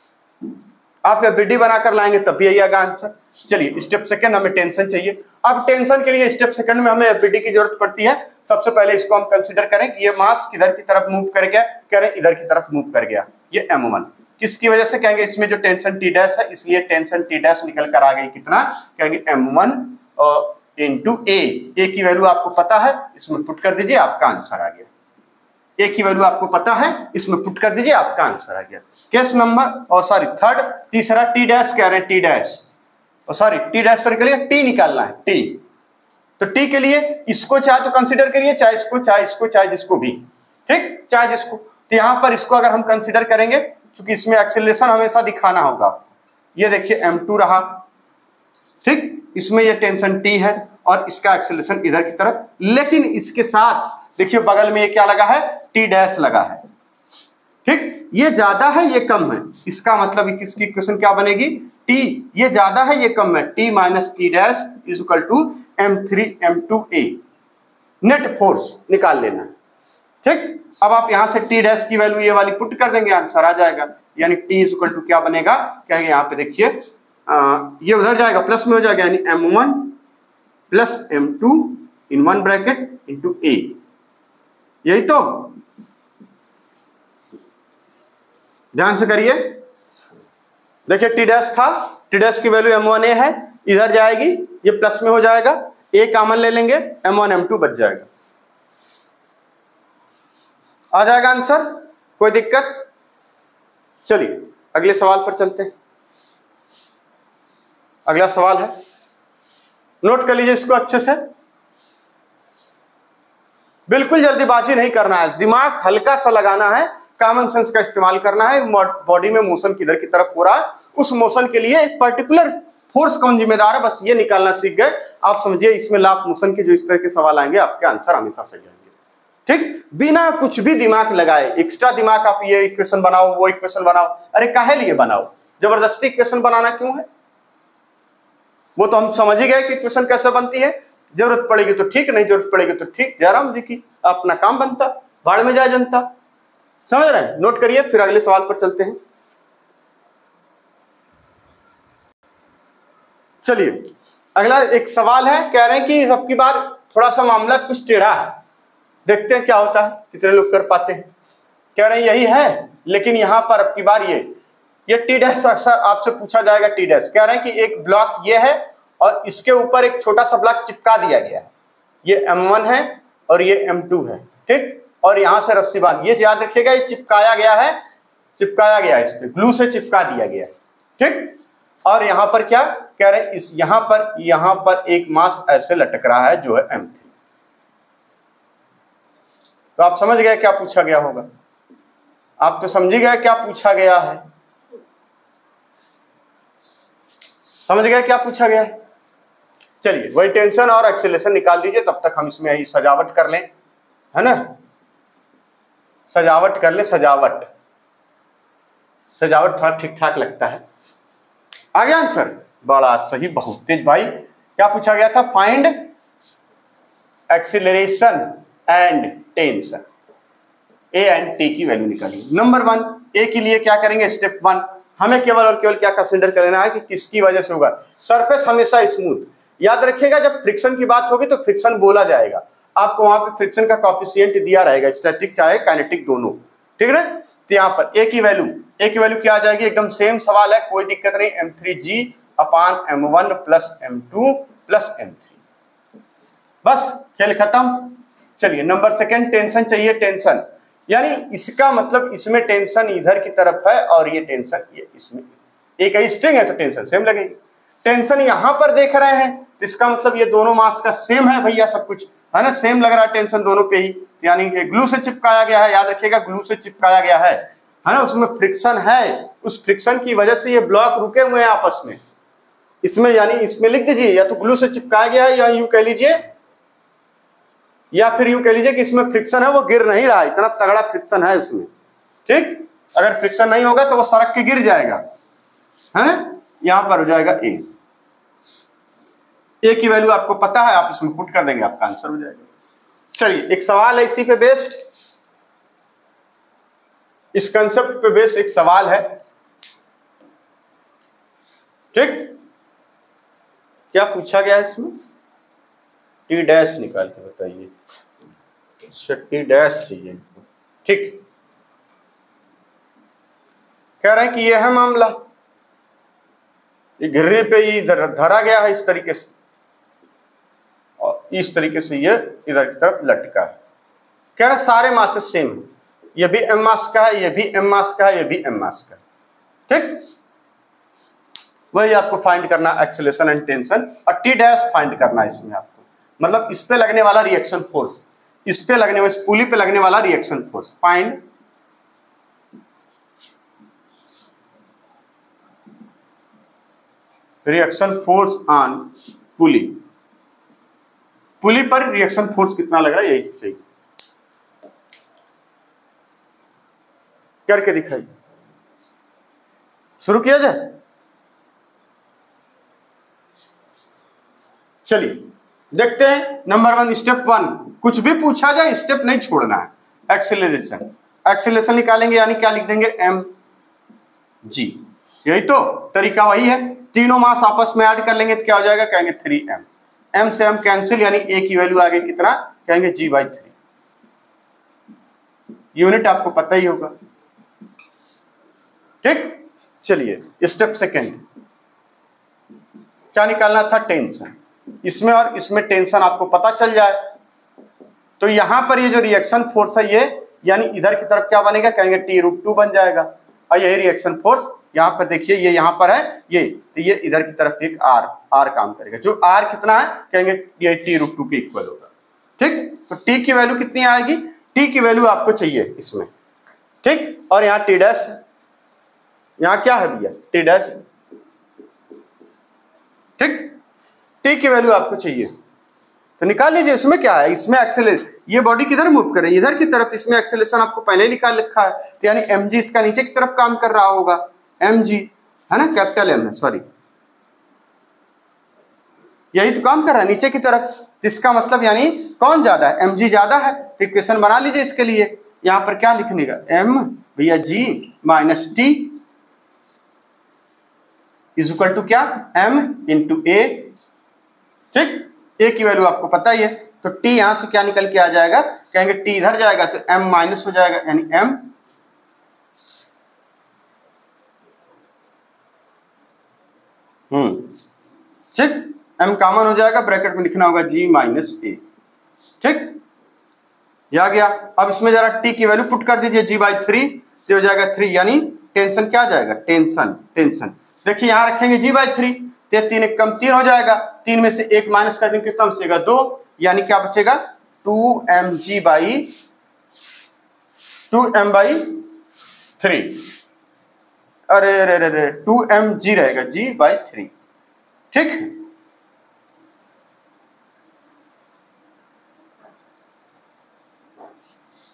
आप यह बीडी बनाकर लाएंगे तब भी यही आएगा आंसर। चलिए स्टेप सेकंड, हमें टेंशन चाहिए। अब टेंशन के लिए स्टेप सेकंड में हमें एफबीडी की जरूरत पड़ती है। सबसे पहले इसको हम कंसीडर करें कि ये मास किधर की तरफ मूव कर गया, कह रहे हैं इधर की तरफ मूव कर गया। ये एम वन किसकी वजह से, कहेंगे इसमें जो टेंशन टी डैश है, इसलिए टेंशन टी डैश निकल कर आ गई कितना, कहेंगे m one into a. A की वैल्यू आपको पता है, इसमें पुट कर दीजिए, आपका आंसर आ गया। ए की वैल्यू आपको पता है, इसमें पुट कर दीजिए, आपका आंसर आ गया। केस नंबर और सॉरी थर्ड, तीसरा टी डैश कह रहे हैं, T dash sorry T dash sorry के लिए टी निकालना है, टी। तो टी के लिए इसको चाहे तो कंसीडर करिए, चाहे इसको, चाहे इसको, चाहे जिसको भी, ठीक, चाहे जिसको। तो यहां पर इसको अगर हम कंसीडर करेंगे, क्योंकि इसमें एक्सेलरेशन हमेशा दिखाना होगा। ये देखिए एम टू रहा, ठीक, इसमें ये टेंशन टी है और इसका एक्सेलरेशन इधर की तरफ, लेकिन इसके साथ देखिए बगल में ये क्या लगा है, टी डैश लगा है, ठीक। ये ज्यादा है, ये कम है, इसका मतलब इसकी इक्वेशन क्या बनेगी, टी ये ज्यादा है, ये कम है, T minus T dash is equal to m three m two a. Net force निकाल लेना है, ठीक। अब आप यहां से टी डैश की वैल्यू ये वाली पुट कर देंगे, आंसर आ जाएगा। यानी टी इज इक्वल टू क्या बनेगा, कहेंगे यहाँ पे देखिए ये उधर जाएगा, प्लस में हो जाएगा, यानी m one plus m two in one bracket into a. यही तो, ध्यान से करिए। देखिए टी डैश था, टी डैश की वैल्यू एम वन ए है, इधर जाएगी, ये प्लस में हो जाएगा, ए कॉमन ले लेंगे, एम वन एम टू बच जाएगा, आ जाएगा आंसर, कोई दिक्कत। चलिए अगले सवाल पर चलते हैं। अगला सवाल है, नोट कर लीजिए इसको अच्छे से, बिल्कुल जल्दीबाजी नहीं करना है, दिमाग हल्का सा लगाना है, कॉमन सेंस का इस्तेमाल करना है। बॉडी में मोशन किधर की तरफ हो रहा है, उस मोशन के लिए एक पर्टिकुलर फोर्स कौन जिम्मेदार है, बस ये निकालना सीख गए आप, समझिए इसमें लॉ ऑफ मोशन के जो इस तरह के सवाल आएंगे आपके आंसर हमेशा सही आएंगे, ठीक, बिना कुछ भी दिमाग लगाए। एक्स्ट्रा दिमाग आप ये इक्वेशन बनाओ, वो इक्वेशन बनाओ, अरे काहे लिए बनाओ, जबरदस्ती इक्वेशन बनाना क्यों है। वो तो हम समझ ही गए कि इक्वेशन कैसे बनती है, जरूरत पड़ेगी तो ठीक, नहीं जरूरत पड़ेगी तो ठीक, जयराम जी की अपना काम बनता, बाढ़ में जाए जनता, समझ रहे हैं। नोट करिए, फिर अगले सवाल पर चलते हैं। चलिए अगला एक सवाल है, कह रहे हैं कि सबकी बार थोड़ा सा मामला कुछ टेढ़ा है, देखते हैं क्या होता है, कितने लोग कर पाते हैं। कह रहे हैं यही है, लेकिन यहां पर अब की बार ये ये टी डैश अक्सर आपसे पूछा जाएगा, टी डैश। कह रहे हैं कि एक ब्लॉक ये है और इसके ऊपर एक छोटा सा ब्लॉक चिपका दिया गया है, ये एम वन है और ये एम टू है, ठीक, और यहां से रस्सी बांध, ये याद रखिएगा, ये चिपकाया गया है, चिपकाया गया है, इस पे ग्लू से चिपका दिया गया है, ठीक। और यहां पर क्या कह रहे हैं, इस यहां पर यहां पर एक मास ऐसे लटक रहा है जो है एम थ्री। तो आप समझ गए क्या पूछा गया होगा, आप तो समझ गए क्या पूछा गया है, समझ गए क्या पूछा गया है। चलिए वही टेंशन और एक्सेलरेशन निकाल दीजिए, तब तक हम इसमें यही सजावट कर लें, है ना, सजावट कर ले, सजावट सजावट थोड़ा ठीक ठाक लगता है। आ गया आंसर, बड़ा सही, बहुत तेज भाई। क्या पूछा गया था? Find acceleration and tension, a and T की वैल्यू निकालिए। नंबर वन, ए के लिए क्या करेंगे? स्टेप वन, हमें केवल और केवल क्या कंसीडर करना है कि किसकी वजह से होगा। सरफेस हमेशा स्मूथ, याद रखिएगा जब फ्रिक्शन की बात होगी तो फ्रिक्शन बोला जाएगा, आपको वहां पे फ्रिक्शन का कोएफिशिएंट दिया रहेगा, स्टैटिक चाहे काइनेटिक दोनों, ठीक है ना। तो यहाँ पर ए की वैल्यू, ए की वैल्यू क्या आ जाएगी? एकदम सेम सवाल है, कोई दिक्कत नहीं, m three g upon m one plus m two plus m three, बस खेल खत्म। चलिए नंबर सेकंड, टेंशन चाहिए, टेंशन यानी इसका मतलब इसमें टेंशन इधर की तरफ है और ये टेंशन ये इसमें, एक ही स्ट्रिंग है तो टेंशन सेम लगेगी। टेंशन यहां पर देख रहे हैं तो इसका मतलब ये दोनों मास का सेम है भैया, सब कुछ है ना, सेम लग रहा है टेंशन दोनों पे ही, यानी ये ग्लू से चिपकाया गया है, याद रखिएगा ग्लू से चिपकाया गया है, है ना, उसमें फ्रिक्शन है, उस फ्रिक्शन की वजह से ये ब्लॉक रुके हुए हैं आपस में, इसमें यानी इसमें लिख दीजिए या तो ग्लू से चिपकाया गया है या यूं कह लीजिए, या फिर यूं कह लीजिए कि इसमें फ्रिक्शन है, वो गिर नहीं रहा, इतना तगड़ा फ्रिक्शन है उसमें, ठीक। अगर फ्रिक्शन नहीं होगा तो वो सड़क के गिर जाएगा, है ना, यहां पर हो जाएगा ए। ए की वैल्यू आपको पता है, आप इसमें पुट कर देंगे, आपका आंसर हो जाएगा। चलिए एक सवाल है इसी पे बेस्ड, इस कंसेप्ट पे बेस्ड एक सवाल है, ठीक। क्या पूछा गया है इसमें? टी डैश निकाल के बताइए, टी डैश चाहिए, ठीक। कह रहे हैं कि यह है मामला, ये घिरने पे ही धरा गया है इस तरीके से और इस तरीके से ये इधर की तरफ लटका है। कह रहे सारे मासेस सेम है, ये भी एम मास का है, ये भी एम मास का है, ये भी एम मास का है, ठीक। वही आपको फाइंड करना एक्सेलरेशन एंड टेंशन, और टी डैश फाइंड करना है इसमें आपको, मतलब इस पे लगने वाला रिएक्शन फोर्स, इस पे लगने वाला, इस पुली पे लगने वाला reaction force, find reaction force on pulley, pulley पर रिएक्शन फोर्स कितना लग रहा है, यही चाहिए, करके दिखाइए। शुरू किया जाए, चलिए देखते हैं। नंबर वन, स्टेप वन, कुछ भी पूछा जाए स्टेप नहीं छोड़ना है। एक्सेलरेशन, एक्सेलरेशन निकालेंगे यानी क्या लिख देंगे? एम जी, यही तो तरीका वही है, तीनों मास आपस में ऐड कर लेंगे तो क्या हो जाएगा? कहेंगे थ्री एम, एम से एम कैंसिल, यानी ए की वैल्यू आ गई कितना? कहेंगे जी बाई थ्री, यूनिट आपको पता ही होगा, ठीक। चलिए स्टेप सेकेंड, क्या निकालना था? टेंशन, इसमें और इसमें टेंशन आपको पता चल जाए तो यहां पर ये जो रिएक्शन फोर्स है ये, यानी इधर की तरफ क्या बनेगा? कहेंगे टी रूट टू बन जाएगा, और यही रिएक्शन फोर्स यहां पर देखिए, ये यहां पर है ये, तो ये इधर की तरफ एक आर, आर काम करेगा, जो आर कितना है? कहेंगे ये टी रूट टू के इक्वल होगा, ठीक। तो टी की वैल्यू कितनी आएगी? टी की वैल्यू आपको चाहिए इसमें, ठीक। और यहाँ टी डैश, यहाँ क्या है भैया? टी डैश, ठीक। टी की वैल्यू आपको चाहिए तो निकाल लीजिए। इसमें क्या है? इसमें एक्सेलरेशन, ये बॉडी किधर मूव कर रही है? इधर की तरफ, इसमें एक्सेलरेशन आपको पहले ही निकाल रखा है, तो यानी एम जी इसका नीचे की तरफ काम कर रहा होगा, एम जी है ना, कैपिटल एम है, सॉरी, यही तो काम कर रहा है नीचे की तरफ, इसका मतलब यानी कौन ज्यादा है? एम जी ज्यादा है। तो इक्वेशन बना लीजिए इसके लिए, यहां पर क्या लिखने का? एम भैया g minus T is equal to क्या? एम इंटू ए, ठीक। ए की वैल्यू आपको पता ही है, तो टी यहां से क्या निकल के आ जाएगा? कहेंगे टी इधर जाएगा तो एम माइनस हो जाएगा, यानी एम हम्म ठीक, एम कॉमन हो जाएगा, ब्रैकेट में लिखना होगा जी माइनस ए, ठीक। ये आ गया। अब इसमें जरा टी की वैल्यू पुट कर दीजिए, जी बाई थ्री, तो हो जाएगा थ्री, यानी टेंशन क्या आ जाएगा? टेंशन, टेंशन देखिए यहां रखेंगे जी बाई थ्री, तो तीन एक कम तीन हो जाएगा, तीन में से एक माइनस कर देंगे कितना बचेगा? दो, यानी क्या बचेगा? Two m g by two m by three, अरे अरे अरे टू एम जी रहेगा, जी बाई थ्री, ठीक।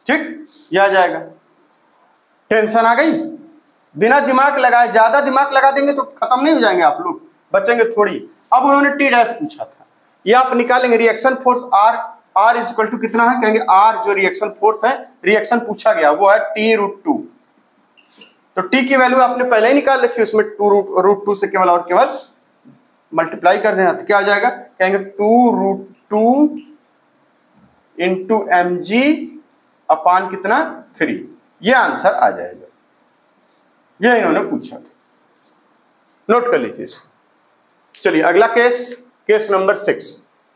ठीक, ये आ जाएगा। टेंशन आ गई, बिना दिमाग लगाए, ज्यादा दिमाग लगा देंगे तो खत्म नहीं हो जाएंगे आप लोग, बचेंगे थोड़ी। अब उन्होंने टी डैश पूछा था, ये आप निकालेंगे reaction force R, R is equal to कितना है, कहेंगे आर जो रिएक्शन फोर्स है, रिएक्शन पूछा गया वो है टी रूट टू। तो टी की वैल्यू आपने पहले ही निकाल रखी, उसमें टू रूट रूट टू से केवल और केवल मल्टीप्लाई कर देना, तो क्या हो जाएगा, कहेंगे two root two into m g upon कितना थ्री, ये आंसर आ जाएगा। ये इन्होंने पूछा था, नोट कर लीजिए इसको। चलिए अगला case, case number six.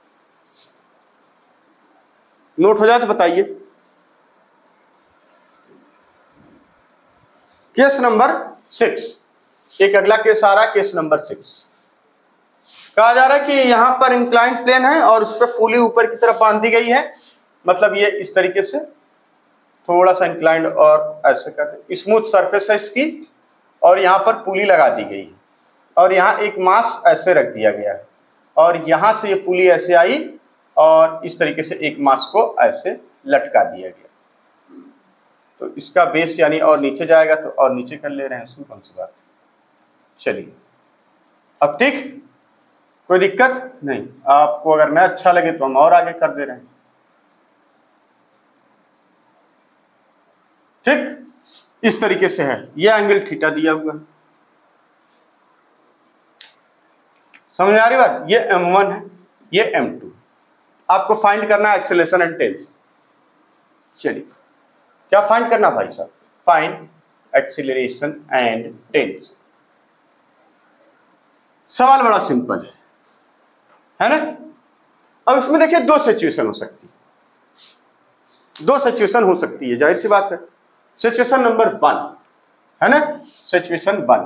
Note हो जाए तो बताइए। केस नंबर सिक्स, एक अगला केस आ रहा है, केस नंबर सिक्स। कहा जा रहा है कि यहां पर इंक्लाइंड प्लेन है और उस पर पुली ऊपर की तरफ बांध दी गई है, मतलब ये इस तरीके से थोड़ा सा इंक्लाइंड और ऐसे कर, स्मूथ सरफेस है इसकी, और यहाँ पर पुली लगा दी गई है, और यहाँ एक मास ऐसे रख दिया गया है, और यहाँ से ये पुली ऐसे आई और इस तरीके से एक मास को ऐसे लटका दिया गया। तो इसका बेस यानी और नीचे जाएगा, तो और नीचे कर ले रहे हैं, उसमें कौन सी बात है। चलिए अब ठीक, कोई दिक्कत नहीं, आपको अगर मैं अच्छा लगे तो हम और आगे कर दे रहे हैं। ठीक, इस तरीके से है, ये एंगल थीटा दिया हुआ है, समझ में आ रही बात। ये एम वन है, ये एम टू, आपको फाइंड करना है एक्सेलरेशन एंड टेंशन। चलिए क्या फाइंड करना भाई साहब, फाइंड एक्सेलरेशन एंड टेंशन। सवाल बड़ा सिंपल है, है ना। अब इसमें देखिए दो सिचुएशन हो सकती है, दो सिचुएशन हो सकती है, जाहिर सी बात है। सिचुएशन नंबर वन है ना, situation one,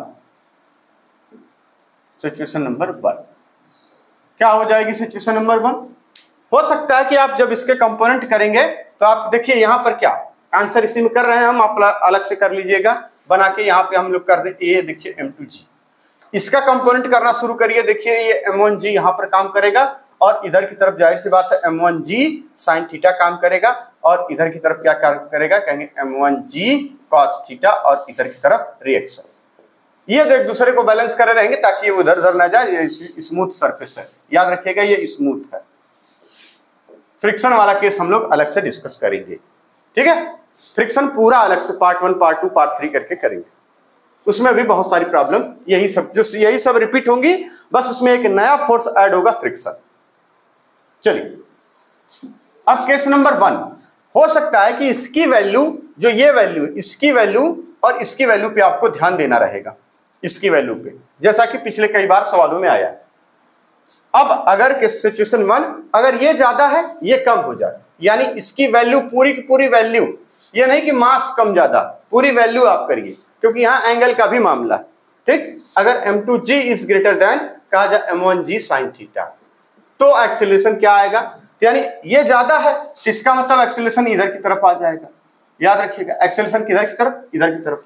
situation number one क्या हो जाएगी। सिचुएशन नंबर वन हो सकता है कि आप जब इसके कंपोनेंट करेंगे तो आप देखिए यहाँ पर क्या आंसर इसी में कर रहे हैं हम, आप अलग से कर लीजिएगा बना के, यहाँ पे हम लोग कर दें ये देखिए एम टू जी, इसका कंपोनेंट करना शुरू करिए। देखिए ये एम वन जी यहाँ पर काम करेगा, और इधर की तरफ जाहिर सी बात है m one g sine theta काम करेगा, और इधर की तरफ क्या काम करेगा, कहेंगे m one g cos theta, और इधर की तरफ रिएक्शन। ये एक दूसरे को बैलेंस करे रहेंगे ताकि ये उधर उधर ना जाए। ये स्मूथ सरफेस है, याद रखिएगा ये स्मूथ है। फ्रिक्शन वाला केस हम लोग अलग से डिस्कस करेंगे, ठीक है। फ्रिक्शन पूरा अलग से part one part two part three करके करेंगे, उसमें भी बहुत सारी प्रॉब्लम यही सब जो यही सब रिपीट होंगी, बस उसमें एक नया फोर्स ऐड होगा, फ्रिक्शन। चलिए अब केस नंबर वन, हो सकता है कि इसकी वैल्यू जो ये वैल्यू इसकी वैल्यू और इसकी वैल्यू पे आपको ध्यान देना रहेगा, इसकी वैल्यू पे, जैसा कि पिछले कई बार सवालों में आया है। अब अगर के सिचुएशन वन अगर ये ज्यादा है ये कम हो जाए, यानी इसकी वैल्यू पूरी की पूरी वैल्यू, ये नहीं कि मास कम ज्यादा, पूरी वैल्यू आप करिए, क्योंकि यहां एंगल का भी मामला है, ठीक। अगर m two g is greater than कहा जाए m one g sine theta, तो एक्सेलरेशन क्या आएगा, यानी ये ज्यादा है, इसका मतलब एक्सेलरेशन इधर की तरफ आ जाएगा। याद रखिएगा एक्सेलरेशन किधर की तरफ, इधर की तरफ,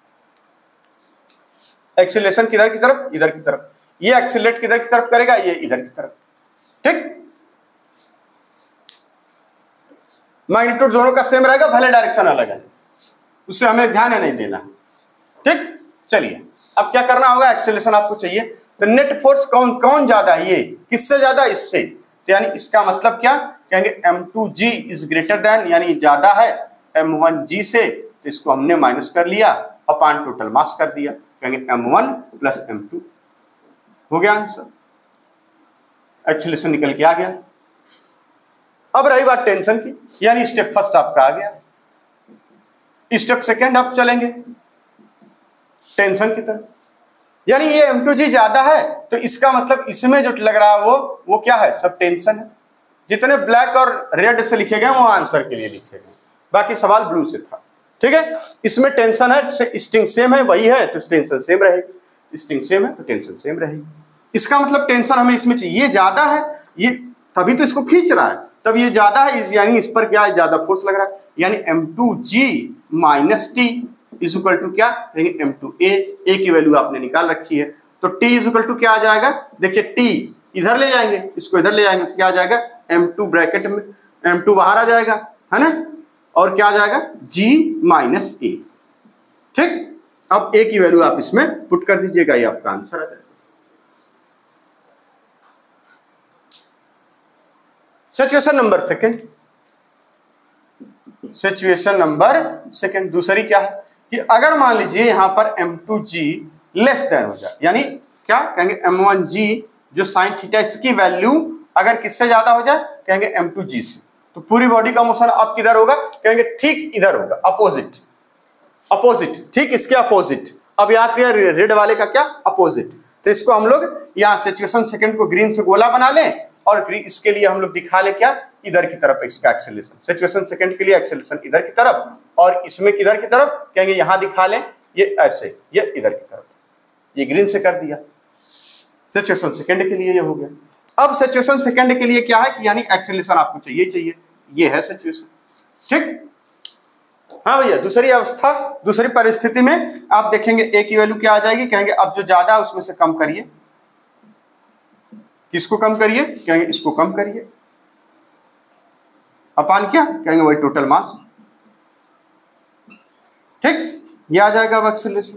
एक्सेलरेशन किधर की तरफ, इधर की तरफ। ये एक्सेलरेट किधर की तरफ करेगा, ये इधर की तरफ, ठीक। मैग्नीट्यूड दोनों का सेम रहेगा, भले डायरेक्शन अलग है, उससे हमें ध्यान है नहीं देना, ठीक। चलिए अब क्या करना होगा, एक्सेलरेशन आपको चाहिए, तो नेट फोर्स कौन कौन ज्यादा है, ये किससे ज्यादा, इससे, तो यानी इसका मतलब क्या कहेंगे, m two g is greater than, यानी ज्यादा है एम वन जी से, तो इसको हमने माइनस कर लिया, अपान टोटल मास कर दिया, कहेंगे m one plus m two, हो गया आंसर, एक्सेलरेशन निकल के आ गया। अब रही बात टेंशन की, यानी स्टेप फर्स्ट आपका आ गया, स्टेप सेकंड आप चलेंगे टेंशन की तरफ, यानी ये एम टू जी ज्यादा है तो इसका मतलब इसमें जो लग रहा है वो वो क्या है, सब टेंशन है। जितने ब्लैक और रेड से लिखे गए वो आंसर के लिए लिखे गए, बाकी सवाल ब्लू से था, ठीक है। इसमें टेंशन है, स्ट्रिंग सेम है, वही है तो टेंशन सेम रहेगी, स्ट्रिंग सेम है तो टेंशन सेम रहेगी। इसका मतलब टेंशन हमें इसमें चाहिए, ये ज्यादा है, ये तभी तो इसको खींच रहा है, तब ये ज्यादा है, इस यानी इस पर क्या ज्यादा फोर्स लग रहा है, यानी m two g minus T is equal to क्या, एम टू ए, ए की वैल्यू आपने निकाल रखी है, तो टी इज इक्वल टू क्या आ जाएगा, देखिए टी इधर ले जाएंगे, इसको इधर ले जाएंगे तो क्या आ जाएगा, एम टू ब्रैकेट में एम टू बाहर आ जाएगा, है ना, और क्या आ जाएगा g माइनस ए। ठीक, अब a की वैल्यू आप इसमें पुट कर दीजिएगा, ये आपका आंसर आ जाएगा। Situation number second, situation number second दूसरी क्या है कि अगर मान लीजिए यहां पर m two g less than हो जाए, यानी क्या कहेंगे एम वन जी जो साइन थीटा इसकी वैल्यू अगर किससे ज्यादा हो जाए, कहेंगे एम टू जी से, तो पूरी बॉडी का मोशन अब किधर होगा, कहेंगे ठीक इधर होगा, अपोजिट, अपोजिट, ठीक इसके अपोजिट। अब याद किया रेड वाले का क्या अपोजिट, तो इसको हम लोग यहाँ सिचुएशन सेकंड को ग्रीन से गोला बना लें और इसके लिए हम लोग दिखा ले क्या इधर की तरफ इसका एक्सेलरेशन, सिचुएशन सेकंड के लिए एक्सेलरेशन इधर की तरफ और इसमें किधर की तरफ, कहेंगे यहां दिखा लें ये ऐसे, ये इधर की तरफ, ये ग्रीन से कर दिया। सिचुएशन सेकंड के लिए ये हो गया। अब सिचुएशन सेकंड के लिए क्या है कि यानी एक्सेलरेशन आपको चाहिए चाहिए, ये है सिचुएशन। ठीक, हाँ भैया दूसरी अवस्था, दूसरी परिस्थिति में आप देखेंगे ए की वैल्यू क्या आ जाएगी, कहेंगे अब जो ज्यादा उसमें से कम करिए, किसको कम करिए, कहेंगे इसको कम करिए, अपान क्या, कहेंगे वही टोटल मास। ठीक, ये आ जाएगा अब एक्सेलरेशन।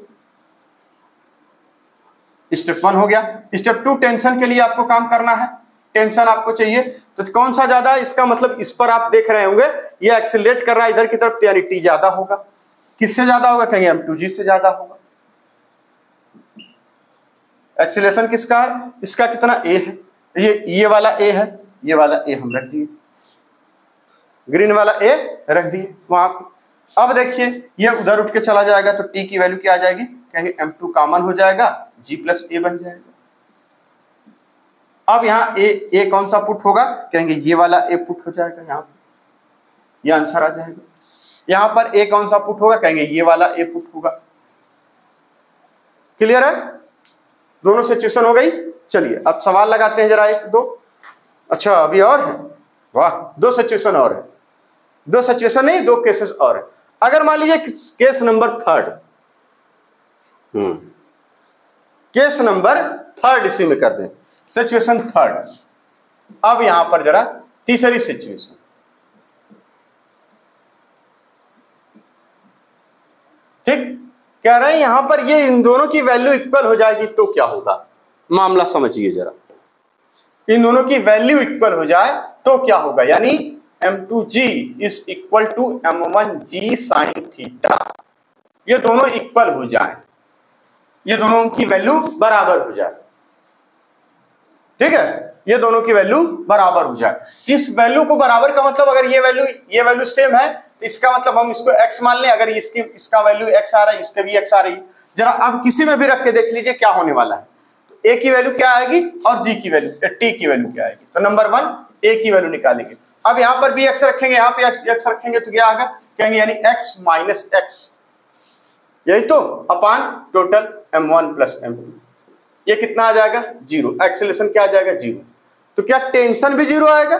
स्टेप वन हो गया। स्टेप टू, टेंशन के लिए आपको काम करना है, टेंशन आपको चाहिए तो कौन सा ज्यादा है, इसका मतलब इस पर आप देख रहे होंगे ये एक्सेलरेट कर रहा है इधर की तरफ, यानी टी ज्यादा होगा। किससे ज्यादा होगा, कहेंगे एम टू जी से ज्यादा होगा। एक्सेलरेशन किसका है, इसका कितना ए है, ये ये वाला ए है, ये वाला ए हम रख दिए, ग्रीन वाला ए रख दिए वहां पे। अब देखिए ये उधर उठ के चला जाएगा तो टी की वैल्यू क्या आ जाएगी, कहेंगे एम टू कॉमन हो जाएगा, जी प्लस ए बन जाएगा। अब यहाँ ए ए कौन सा पुट होगा, कहेंगे ये वाला ए पुट हो जाएगा, यहाँ पे ये आंसर आ जाएगा। यहाँ पर ए कौन सा पुट होगा, कहेंगे ये वाला ए पुट होगा। क्लियर है, दोनों सिचुएशन हो गई। चलिए अब सवाल लगाते हैं जरा एक दो। अच्छा अभी और है, वाह दो सिचुएशन और है, दो सिचुएशन नहीं दो केसेस और है। अगर मान लीजिए case number third, hmm case number third इसी में कर दें, सिचुएशन थर्ड। अब यहां पर जरा तीसरी सिचुएशन, ठीक कह रहे हैं यहां पर ये इन दोनों की वैल्यू इक्वल हो जाएगी तो क्या होगा, मामला समझिए जरा। इन दोनों की वैल्यू इक्वल हो जाए तो क्या होगा, यानी m two g is equal to m one g sine theta, ये दोनों इक्वल हो जाए, ये दोनों की वैल्यू बराबर हो जाए। ठीक है, ये दोनों की वैल्यू बराबर हो जाए। इस वैल्यू को बराबर का मतलब अगर ये वैल्यू ये वैल्यू सेम है तो इसका मतलब हम इसको x मान लें, अगर इसकी इसका वैल्यू x आ रहा है इसका भी x आ रही है। जरा अब किसी में भी रख के देख लीजिए क्या होने वाला है, तो a की वैल्यू क्या आएगी और g की वैल्यू t की वैल्यू क्या आएगी, तो नंबर वन a की वैल्यू निकालेंगे। अब यहाँ पर भी x रखेंगे, यहाँ पे x रखेंगे तो क्या आएगा, कहेंगे यानी x माइनस एक्स, यही तो upon total m one plus m two, ये कितना आ जाएगा जीरो, एक्सेलरेशन क्या आ जाएगा जीरो। तो क्या टेंशन भी जीरो आएगा,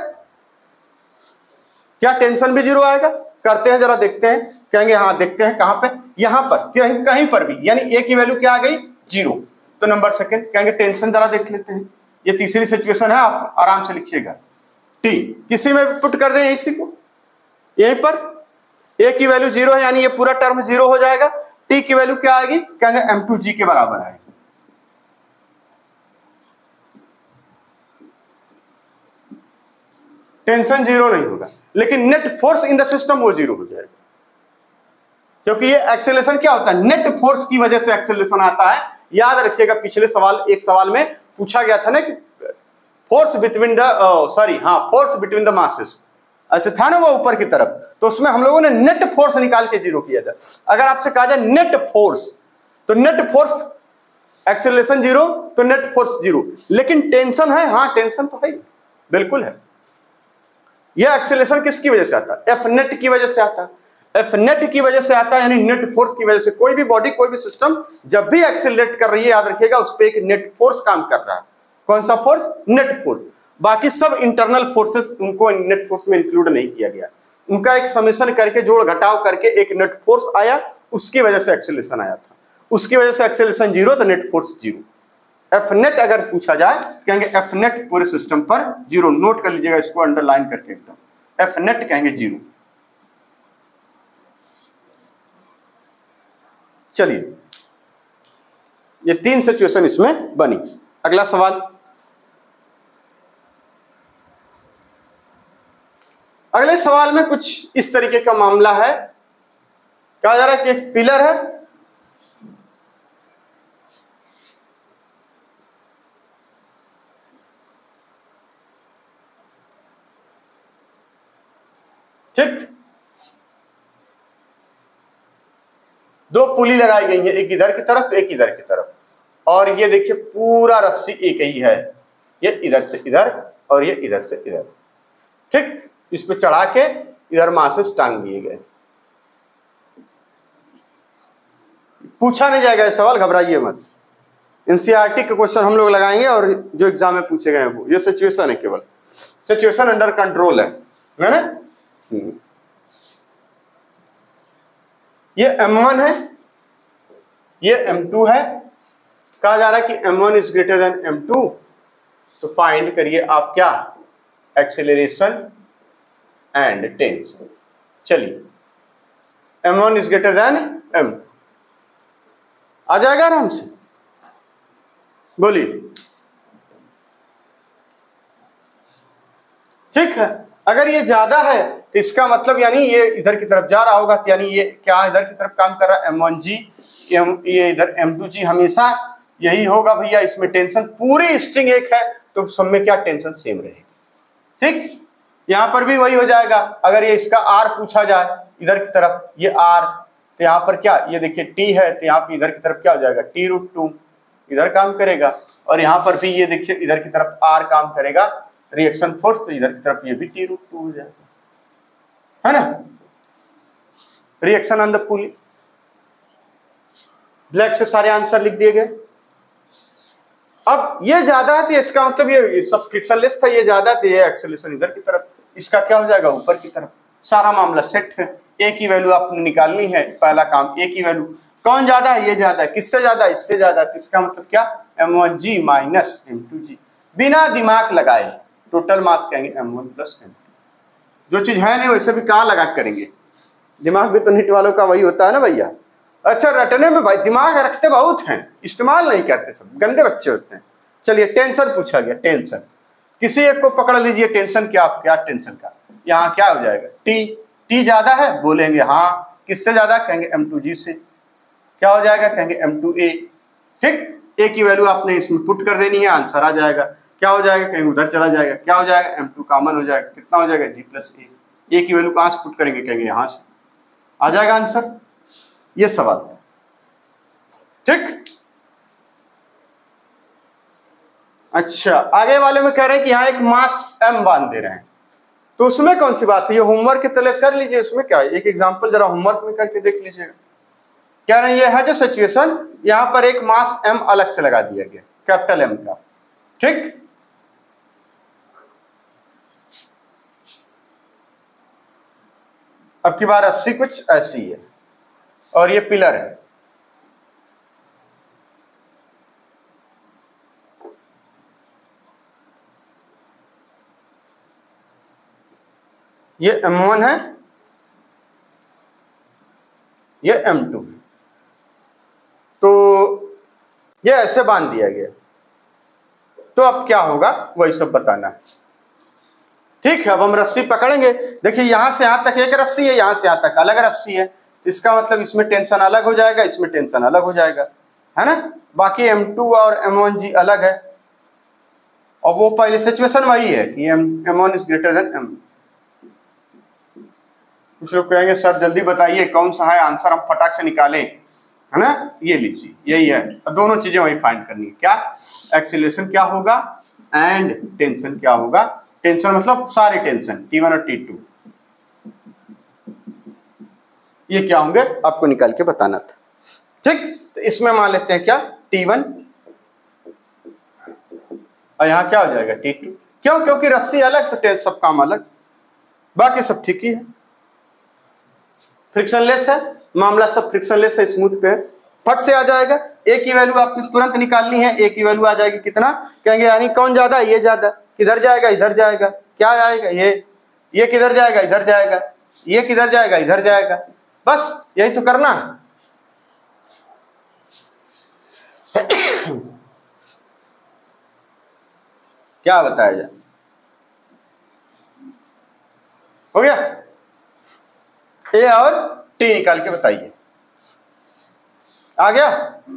क्या टेंशन भी जीरो आएगा, करते हैं जरा देखते हैं, कहेंगे हाँ देखते हैं कहां पे, यहां पर कहीं कहीं पर भी, यानी ए की वैल्यू क्या आ गई जीरो। तो नंबर सेकंड कहेंगे टेंशन जरा देख लेते हैं, ये तीसरी सिचुएशन है, आप आराम से लिखिएगा। टी किसी में पुट कर दें इसी को, यहीं पर ए की वैल्यू जीरो है यानी ये पूरा टर्म जीरो हो जाएगा। टी की वैल्यू क्या आएगी, कहेंगे एम टू जी के बराबर आएगी। टेंशन जीरो नहीं होगा लेकिन net force in the system वो जीरो हो जाएगा, क्योंकि ये एक्सेलरेशन क्या होता है, नेट फोर्स की वजह से एक्सेलरेशन आता है। याद रखिएगा पिछले सवाल एक सवाल में पूछा गया था ना कि फोर्स बिटवीन द सॉरी हाँ फोर्स बिटवीन द मासेस, ऐसे था ना वो ऊपर की तरफ, तो उसमें हम लोगों ने नेट फोर्स निकाल के जीरो किया था। अगर आपसे कहा जाए नेट फोर्स, तो नेट फोर्स एक्सेलरेशन जीरो तो नेट फोर्स जीरो, लेकिन टेंशन है, हाँ टेंशन तो है बिल्कुल है। यह एक्सेलरेशन किसकी वजह से आता है, एफ नेट की वजह से आता है। एफ नेट की वजह से आता है यानी नेट फोर्स की वजह से। कोई भी बॉडी कोई भी सिस्टम जब भी एक्सेलरेट कर रही है याद रखिएगा उस पर एक नेट फोर्स काम कर रहा है। कौन सा फोर्स, नेट फोर्स। बाकी सब इंटरनल फोर्सेस उनको नेट फोर्स में इंक्लूड नहीं किया गया, उनका एक समेशन करके जोड़ घटाव करके एक नेट फोर्स आया, उसकी वजह से एक्सेलरेशन आया था, उसकी वजह से एक्सेलरेशन जीरो तो net force zero. F net अगर पूछा जाए कहेंगे एफ नेट पूरे सिस्टम पर जीरो, नोट कर लीजिएगा इसको अंडरलाइन करके एकदम, एफ नेट कहेंगे जीरो। चलिए ये तीन सिचुएशन इसमें बनी। अगला सवाल, अगले सवाल में कुछ इस तरीके का मामला है। कहा जा रहा है कि एक पिलर है, ठीक, दो पुली लगाई गई है, एक इधर की तरफ एक इधर की तरफ, और ये देखिए पूरा रस्सी एक ही है, ये इधर से इधर और ये इधर से इधर, ठीक। इस पे चढ़ा के इधर मासेस टांग दिए गए। पूछा नहीं जाएगा ये सवाल, घबराइए मत। एनसीईआरटी के क्वेश्चन हम लोग लगाएंगे और जो एग्जाम में पूछे गए हैं वो, ये सिचुएशन है, केवल सिचुएशन अंडर कंट्रोल है, है ना। ये एम वन है, ये एम टू है। कहा जा रहा है कि m one is greater than m two, तो फाइंड करिए आप क्या, एक्सेलरेशन एंड टेंशन। चलिए m one is greater than m two, आ जाएगा आराम से, बोलिए, ठीक है। अगर ये ज्यादा है तो इसका मतलब यानी ये इधर की तरफ जा रहा होगा, तो यानी ये क्या इधर की तरफ काम कर रहा है, एम वन जी, ये इधर एम टू जी, हमेशा यही होगा भैया। इसमें टेंशन पूरी स्ट्रिंग एक है तो सब में क्या टेंशन सेम रहेगी, ठीक। यहां पर भी वही हो जाएगा। अगर ये इसका आर पूछा जाए इधर की तरफ, ये आर, तो यहाँ पर क्या, ये देखिए टी है, तो यहाँ पे इधर की तरफ क्या हो जाएगा, टी रूट टू इधर काम करेगा, और यहाँ पर भी ये देखिए इधर की तरफ आर काम करेगा, रिएक्शन फोर्स, तो इधर की तरफ ये भी टी रूट टू हो जाएगा, है ना। Reaction on the pulley, black से सारे आंसर लिख दिए गए। अब ये ज्यादा है तो इसका मतलब ये सब फ्रिक्शनलेस था, ये ज्यादा है तो ये एक्सेलरेशन इधर की तरफ, इसका क्या हो जाएगा, ऊपर की तरफ। सारा मामला सेट है। ए की वैल्यू आपने निकालनी है, पहला काम ए की वैल्यू, कौन ज्यादा है, ये ज्यादा है, किससे ज्यादा, इससे ज्यादा, तो इसका मतलब क्या, m one g minus m two g, बिना दिमाग लगाए टोटल मास कहेंगे m one plus m two. जो चीज है नहीं वैसे भी कहाँ लगा करेंगे, दिमाग भी तो नीट वालों का वही होता है ना भैया। अच्छा रटने में भाई दिमाग रखते बहुत हैं, इस्तेमाल नहीं करते, सब गंदे बच्चे होते हैं। चलिए टेंशन पूछा गया, टेंशन किसी एक को पकड़ लीजिए, टेंशन क्या, क्या टेंशन का, यहाँ क्या हो जाएगा, टी, टी ज्यादा है बोलेंगे हाँ, किससे ज्यादा, कहेंगे एम टू जी से, क्या हो जाएगा, कहेंगे एम टू ए, ठीक। ए की वैल्यू आपने इसमें पुट कर देनी है, आंसर आ जाएगा, क्या हो जाएगा, कहीं उधर चला जाएगा, क्या हो जाएगा, एम टू कॉमन हो जाएगा, कितना हो जाएगा, जी प्लस ए। ए की वैल्यू कहाँ से पुट करेंगे, कहेंगे यहाँ से, आ जाएगा आंसर। ये सवाल था, ठीक। अच्छा आगे वाले में कह रहे हैं कि यहाँ एक मास एम बांध दे रहे हैं, तो उसमें कौन सी बात है, ये होमवर्क के तले कर लीजिए। उसमें क्या है, एक एग्जांपल जरा होमवर्क में करके देख लीजिएगा। क्या रहे, ये है जो सिचुएशन, यहाँ पर एक मास एम अलग से लगा दिया गया, कैपिटल एम का, ठीक। अब की बार अस्सी कुछ ऐसी है, और ये पिलर है, ये एम वन है, ये एम टू, तो ये ऐसे बांध दिया गया। तो अब क्या होगा वही सब बताना है, ठीक है। अब हम रस्सी पकड़ेंगे, देखिए यहां से यहां तक एक रस्सी है, यहां से यहां तक अलग रस्सी है, तो इसका मतलब इसमें टेंशन अलग हो जाएगा, इसमें टेंशन अलग हो जाएगा, है ना। बाकी एम टू और एम वन जी अलग है, और वो पहले सिचुएशन वही है कि m m one is greater than m. कुछ लोग कहेंगे सर जल्दी बताइए कौन सा है आंसर, हम फटाक से निकालें, है ना। ये लीजिए यही है, और दोनों चीजें वही फाइंड करनी है, क्या एक्सीलरेशन क्या होगा एंड टेंशन क्या होगा। टेंशन मतलब सारे टेंशन टी वन और टी टू, ये क्या होंगे आपको निकाल के बताना था, ठीक। तो इसमें मान लेते हैं क्या, टी वन, और यहाँ क्या हो जाएगा टी टू, क्यों, क्योंकि रस्सी अलग तो सब काम अलग, बाकी सब ठीक ही है। फ्रिक्शनलेस है मामला, सब फ्रिक्शनलेस है, स्मूथ पे फट से आ जाएगा। ए की वैल्यू आपने तुरंत निकालनी है, ए की वैल्यू आ जाएगी कितना, कहेंगे यानी कौन ज्यादा, ये ज्यादा, किधर जाएगा, इधर जाएगा, क्या आएगा, ये ये किधर जाएगा, इधर जाएगा, ये किधर जाएगा, इधर जाएगा, बस यही तो करना है। क्या बताया जाए? हो गया? ए और टी निकाल के बताइए। आ गया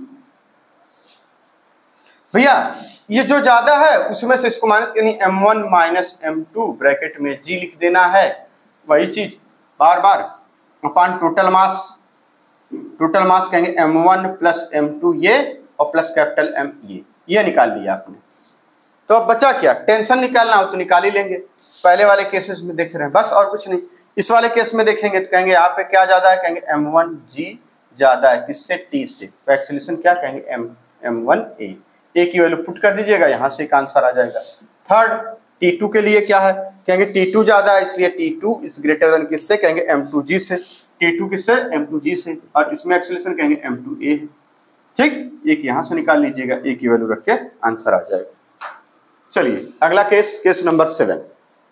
भैया? ये जो ज्यादा है उसमें से इसको माइनस करनी, m one minus m two bracket में जी लिख देना है, वही चीज बार बार अपान टोटल मास। टोटल मास कहेंगे m one plus m two ये और प्लस कैपिटल एम ये, ये निकाल लिया आपने। तो अब बचा क्या? टेंशन निकालना हो तो निकाल ही लेंगे, पहले वाले केसेस में देख रहे हैं बस, और कुछ नहीं। इस वाले केस में देखेंगे तो कहेंगे यहाँ पे क्या ज्यादा है, कहेंगे एम वन जी ज्यादा है, किससे? टी से। तो एक्सेलरेशन क्या कहेंगे? M m one a. A की वैल्यू पुट कर दीजिएगा, यहाँ से एक आंसर आ जाएगा। थर्ड टी टू के लिए क्या है, कहेंगे टी टू ज्यादा है इसलिए T two is greater than किससे? कहेंगे एम टू जी से। टी टू किससे? एम टू जी से। और इसमें एक्सेलरेशन कहेंगे एम टू ए है। ठीक, एक यहाँ से निकाल लीजिएगा, ए की वैल्यू रख के आंसर आ जाएगा। चलिए अगला केस, केस नंबर सेवन।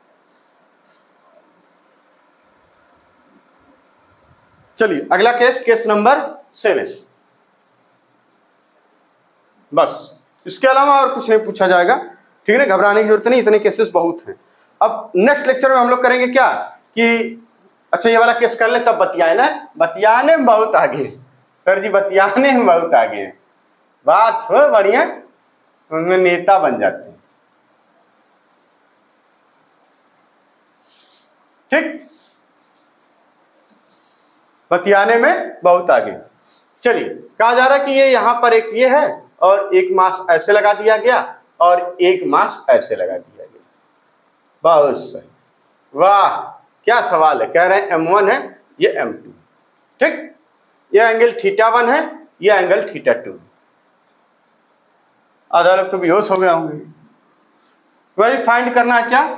चलिए अगला केस, केस नंबर सेवन। बस इसके अलावा और कुछ नहीं पूछा जाएगा, ठीक है ना? घबराने की जरूरत नहीं, इतने केसेस बहुत हैं। अब नेक्स्ट लेक्चर में हम लोग करेंगे क्या कि अच्छा ये वाला केस कर ले, तब बतियाए ना, बतियाने में बहुत आगे सर जी, बतियाने में बहुत आगे, बात हो बढ़िया, उनमें नेता बन जाते हैं। ठीक, बतियाने में बहुत आगे। चलिए कहा जा रहा है कि ये यहां पर एक ये है और एक मास ऐसे लगा दिया गया और एक मास ऐसे लगा दिया गया। बहुत सही, वाह क्या सवाल है। कह रहे हैं एम वन है, ये एम टू, ठीक, ये एंगल थीटा वन है, ये एंगल थीटा टू। आधा लोग तो बेहोश हो गए होंगे। वही फाइंड करना है क्या?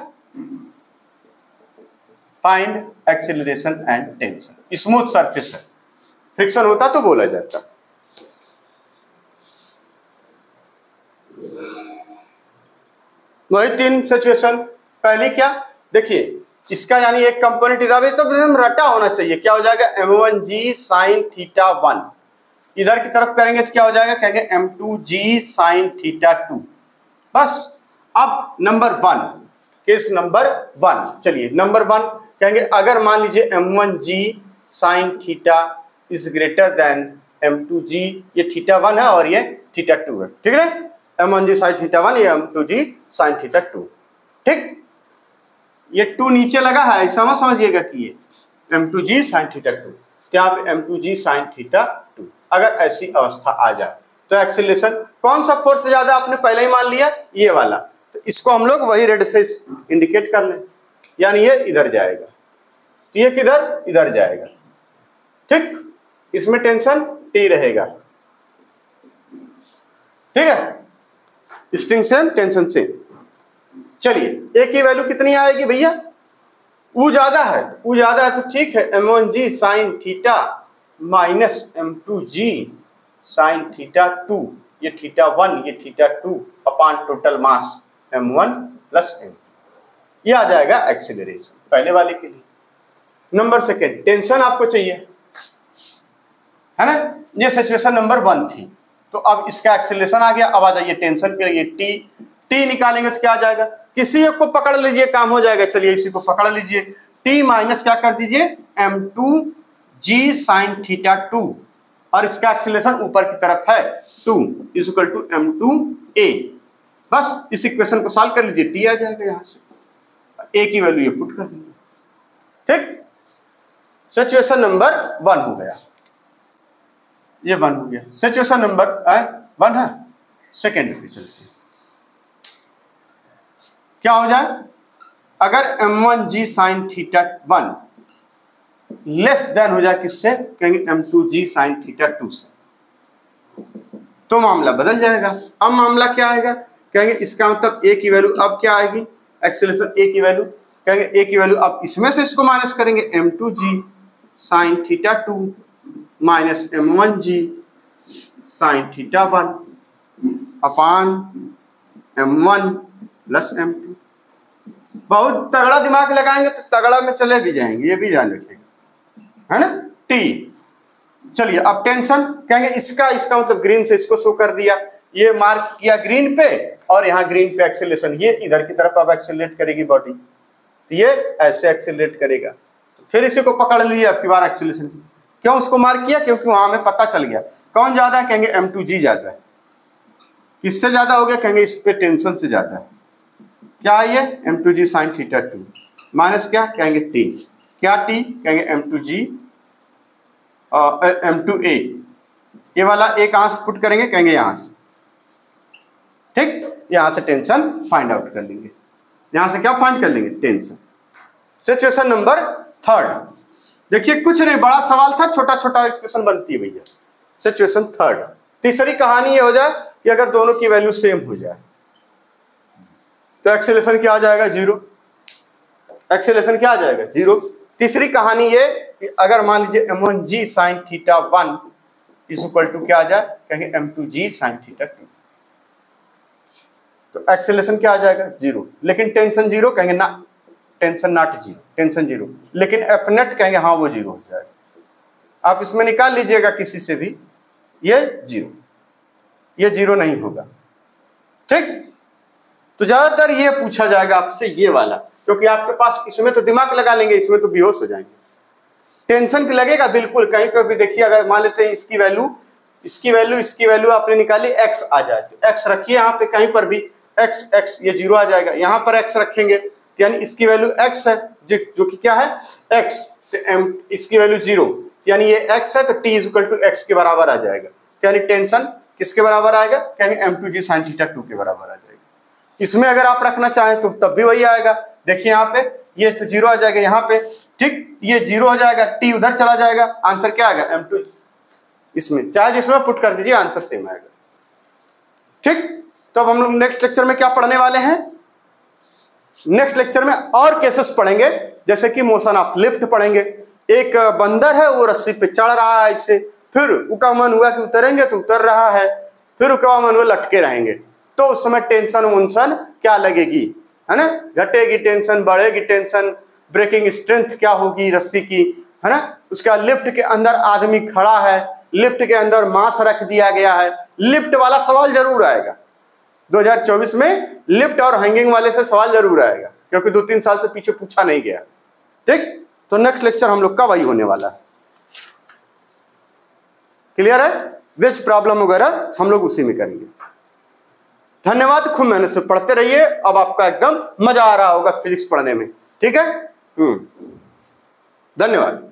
Find acceleration and tension. Smooth surface है, फ्रिक्शन होता तो बोला जाता। वही तीन सिचुएशन। पहली क्या, देखिए इसका यानी एक कंपोनेंट इधर तो रटा होना चाहिए, क्या हो जाएगा? M one g sine theta one. इधर की तरफ करेंगे तो क्या हो जाएगा? कहेंगे m two g sine theta two. बस। अब number one, case number one. चलिए नंबर वन कहेंगे अगर मान लीजिए m one g sine theta is greater than m two g, ये थीटा वन है और ये थीटा टू है, ठीक है? M one g sine theta one, ये m two g sine theta two. ठीक, ये टू नीचे लगा है, ऐसा मत समझिएगा कि ये m two g sine theta two, तो यहाँ पे m two g sine theta two. अगर ऐसी अवस्था आ जाए तो एक्सेलरेशन कौन सा फोर्स ज्यादा, आपने पहले ही मान लिया ये वाला, तो इसको हम लोग वही रेड से इंडिकेट कर लें, यानी ये इधर जाएगा, तो ये किधर? इधर जाएगा। ठीक, इसमें टेंशन टी रहेगा, ठीक है, स्ट्रिंग से टेंशन से। चलिए ए की वैल्यू कितनी आएगी भैया? वो ज्यादा है, वो ज्यादा है तो ठीक है, m one g sine theta minus m two g sine theta two, ये थीटा वन ये theta two upon total mass m one plus m, ये आ जाएगा एक्सेलरेशन पहले वाले के लिए। नंबर सेकेंड, टेंशन आपको चाहिए है ना, ये सिचुएशन नंबर वन थी, तो अब इसका एक्सेलरेशन आ गया। अब आ जाइए टेंशन के लिए, टी टी निकालेंगे तो क्या आ जाएगा? किसी एक को पकड़ लीजिए, काम हो जाएगा। चलिए इसी को पकड़ लीजिए, टी माइनस क्या कर दीजिए? M two g sine theta two, और इसका एक्सेलरेशन ऊपर की तरफ है two is equal to m two a. बस इस इक्वेशन को सॉल्व कर लीजिए, टी आ जाएगा यहाँ से, ए की वैल्यू ये पुट कर दीजिए। ठीक, सिचुएशन नंबर वन हो गया, ये वन हो गया। सिचुएशन नंबर वन है, सेकेंड पे चलते हैं। क्या हो जाए? अगर m one g sine theta one less than हो जाए किससे? कहेंगे m two g sine theta two से, तो मामला बदल जाएगा। अब मामला क्या आएगा? कहेंगे इसका मतलब ए की वैल्यू अब क्या आएगी? एक्सेलरेशन ए की वैल्यू, कहेंगे ए की वैल्यू अब इसमें से इसको माइनस करेंगे, m two g sine theta two minus m one g sine theta one upon m one plus m two. बहुत तगड़ा दिमाग लगाएंगे तो तगड़ा में चले भी जाएंगे, ये भी ध्यान रखिएगा, है ना। टी, चलिए अब टेंशन, कहेंगे इसका इसका मतलब ग्रीन से इसको शो कर दिया, ये मार्क किया ग्रीन पे और यहाँ ग्रीन पे एक्सेलरेशन, ये इधर की तरफ अब एक्सेलरेट करेगी बॉडी, तो ये ऐसे एक्सेलरेट करेगा। तो फिर इसी को पकड़ लीजिए अब की बार एक्सेलरेशन की। क्यों उसको मार्क किया? क्योंकि वहां हमें पता चल गया कौन ज्यादा है, कहेंगे एम टू जी ज्यादा है। किससे ज्यादा हो गया? कहेंगे इस पे टेंशन से ज्यादा है। क्या है ये? M two g sine theta two minus क्या? कहेंगे टी। क्या टी? कहेंगे m two g m two a. ये वाला एक कहां से पुट करेंगे? कहेंगे यहां से, ठीक। यहां से टेंशन फाइंड आउट कर लेंगे। यहां से क्या फाइंड कर लेंगे? टेंशन। सिचुएशन नंबर थर्ड, देखिए कुछ नहीं, बड़ा सवाल था, छोटा छोटा इक्वेशन बनती है भैया। सिचुएशन थर्ड, तीसरी कहानी ये हो जाए कि अगर दोनों की वैल्यू सेम हो जाए तो एक्सेलरेशन क्या आ जाएगा? जीरो। एक्सेलरेशन क्या आ जाएगा? जीरो। तीसरी कहानी ये कि अगर मान लीजिए m one g sine theta one is equal to क्या आ जाए? कहेंगे m two g sine theta two, तो एक्सेलरेशन क्या आ जाएगा? जीरो। लेकिन टेंशन जीरो, कहेंगे ना, tension not zero, tension zero. लेकिन एफ नेट कहेंगे हाँ वो जीरो हो जाएगा। आप इसमें निकाल लीजिएगा किसी से भी, ये जीरो, ये जीरो नहीं होगा, ठीक। तो ज्यादातर ये पूछा जाएगा आपसे ये वाला, क्योंकि आपके पास इसमें तो दिमाग लगा लेंगे, इसमें तो बेहोश हो जाएंगे। टेंशन भी लगेगा बिल्कुल, कहीं पर भी देखिए अगर मान लेते हैं इसकी वैल्यू इसकी वैल्यू इसकी वैल्यू आपने निकाली, एक्स आ जाए तो एक्स रखिए यहाँ पे कहीं पर भी, एक्स एक्स ये जीरो आ जाएगा। यहाँ पर एक्स रखेंगे तो यानी इसकी वैल्यू एक्स है, जो, जो कि क्या है? एक्स। तो एम इसकी वैल्यू जीरो, यानी ये एक्स है, तो T is equal to x के बराबर आ जाएगा। यानी टेंशन किसके बराबर आएगा? कहेंगे m two g sine theta two के बराबर आ जाएगा। इसमें अगर आप रखना चाहें तो तब भी वही आएगा। देखिए यहाँ पे ये तो जीरो आ जाएगा यहाँ पे, ठीक, ये जीरो हो जाएगा, टी उधर चला जाएगा, आंसर क्या आएगा? M two. इसमें चाहे जिसमें पुट कर दीजिए आंसर सेम आएगा, ठीक। तो अब हम लोग नेक्स्ट लेक्चर में क्या पढ़ने वाले हैं? नेक्स्ट लेक्चर में और केसेस पढ़ेंगे, जैसे कि मोशन ऑफ लिफ्ट पढ़ेंगे। एक बंदर है, वो रस्सी पे चढ़ रहा है इससे, फिर उसका मन हुआ कि उतरेंगे तो उतर रहा है, फिर उसका मन हुआ लटके रहेंगे, तो उस समय टेंशन वंशन क्या लगेगी, है ना? घटेगी टेंशन, बढ़ेगी टेंशन, ब्रेकिंग स्ट्रेंथ क्या होगी रस्सी की, है ना? उसका लिफ्ट के अंदर आदमी खड़ा है, लिफ्ट के अंदर मास रख दिया गया है। लिफ्ट वाला सवाल जरूर आएगा दो हज़ार चौबीस में, लिफ्ट और हैंगिंग वाले से सवाल जरूर आएगा, क्योंकि दो तीन साल से पीछे पूछा नहीं गया, ठीक। तो नेक्स्ट लेक्चर हम लोग का वही होने वाला है, क्लियर है? विच प्रॉब्लम वगैरह हम लोग उसी में करेंगे। धन्यवाद, खूब मेहनत से पढ़ते रहिए। अब आपका एकदम मजा आ रहा होगा फिजिक्स पढ़ने में, ठीक है? हम्म, धन्यवाद।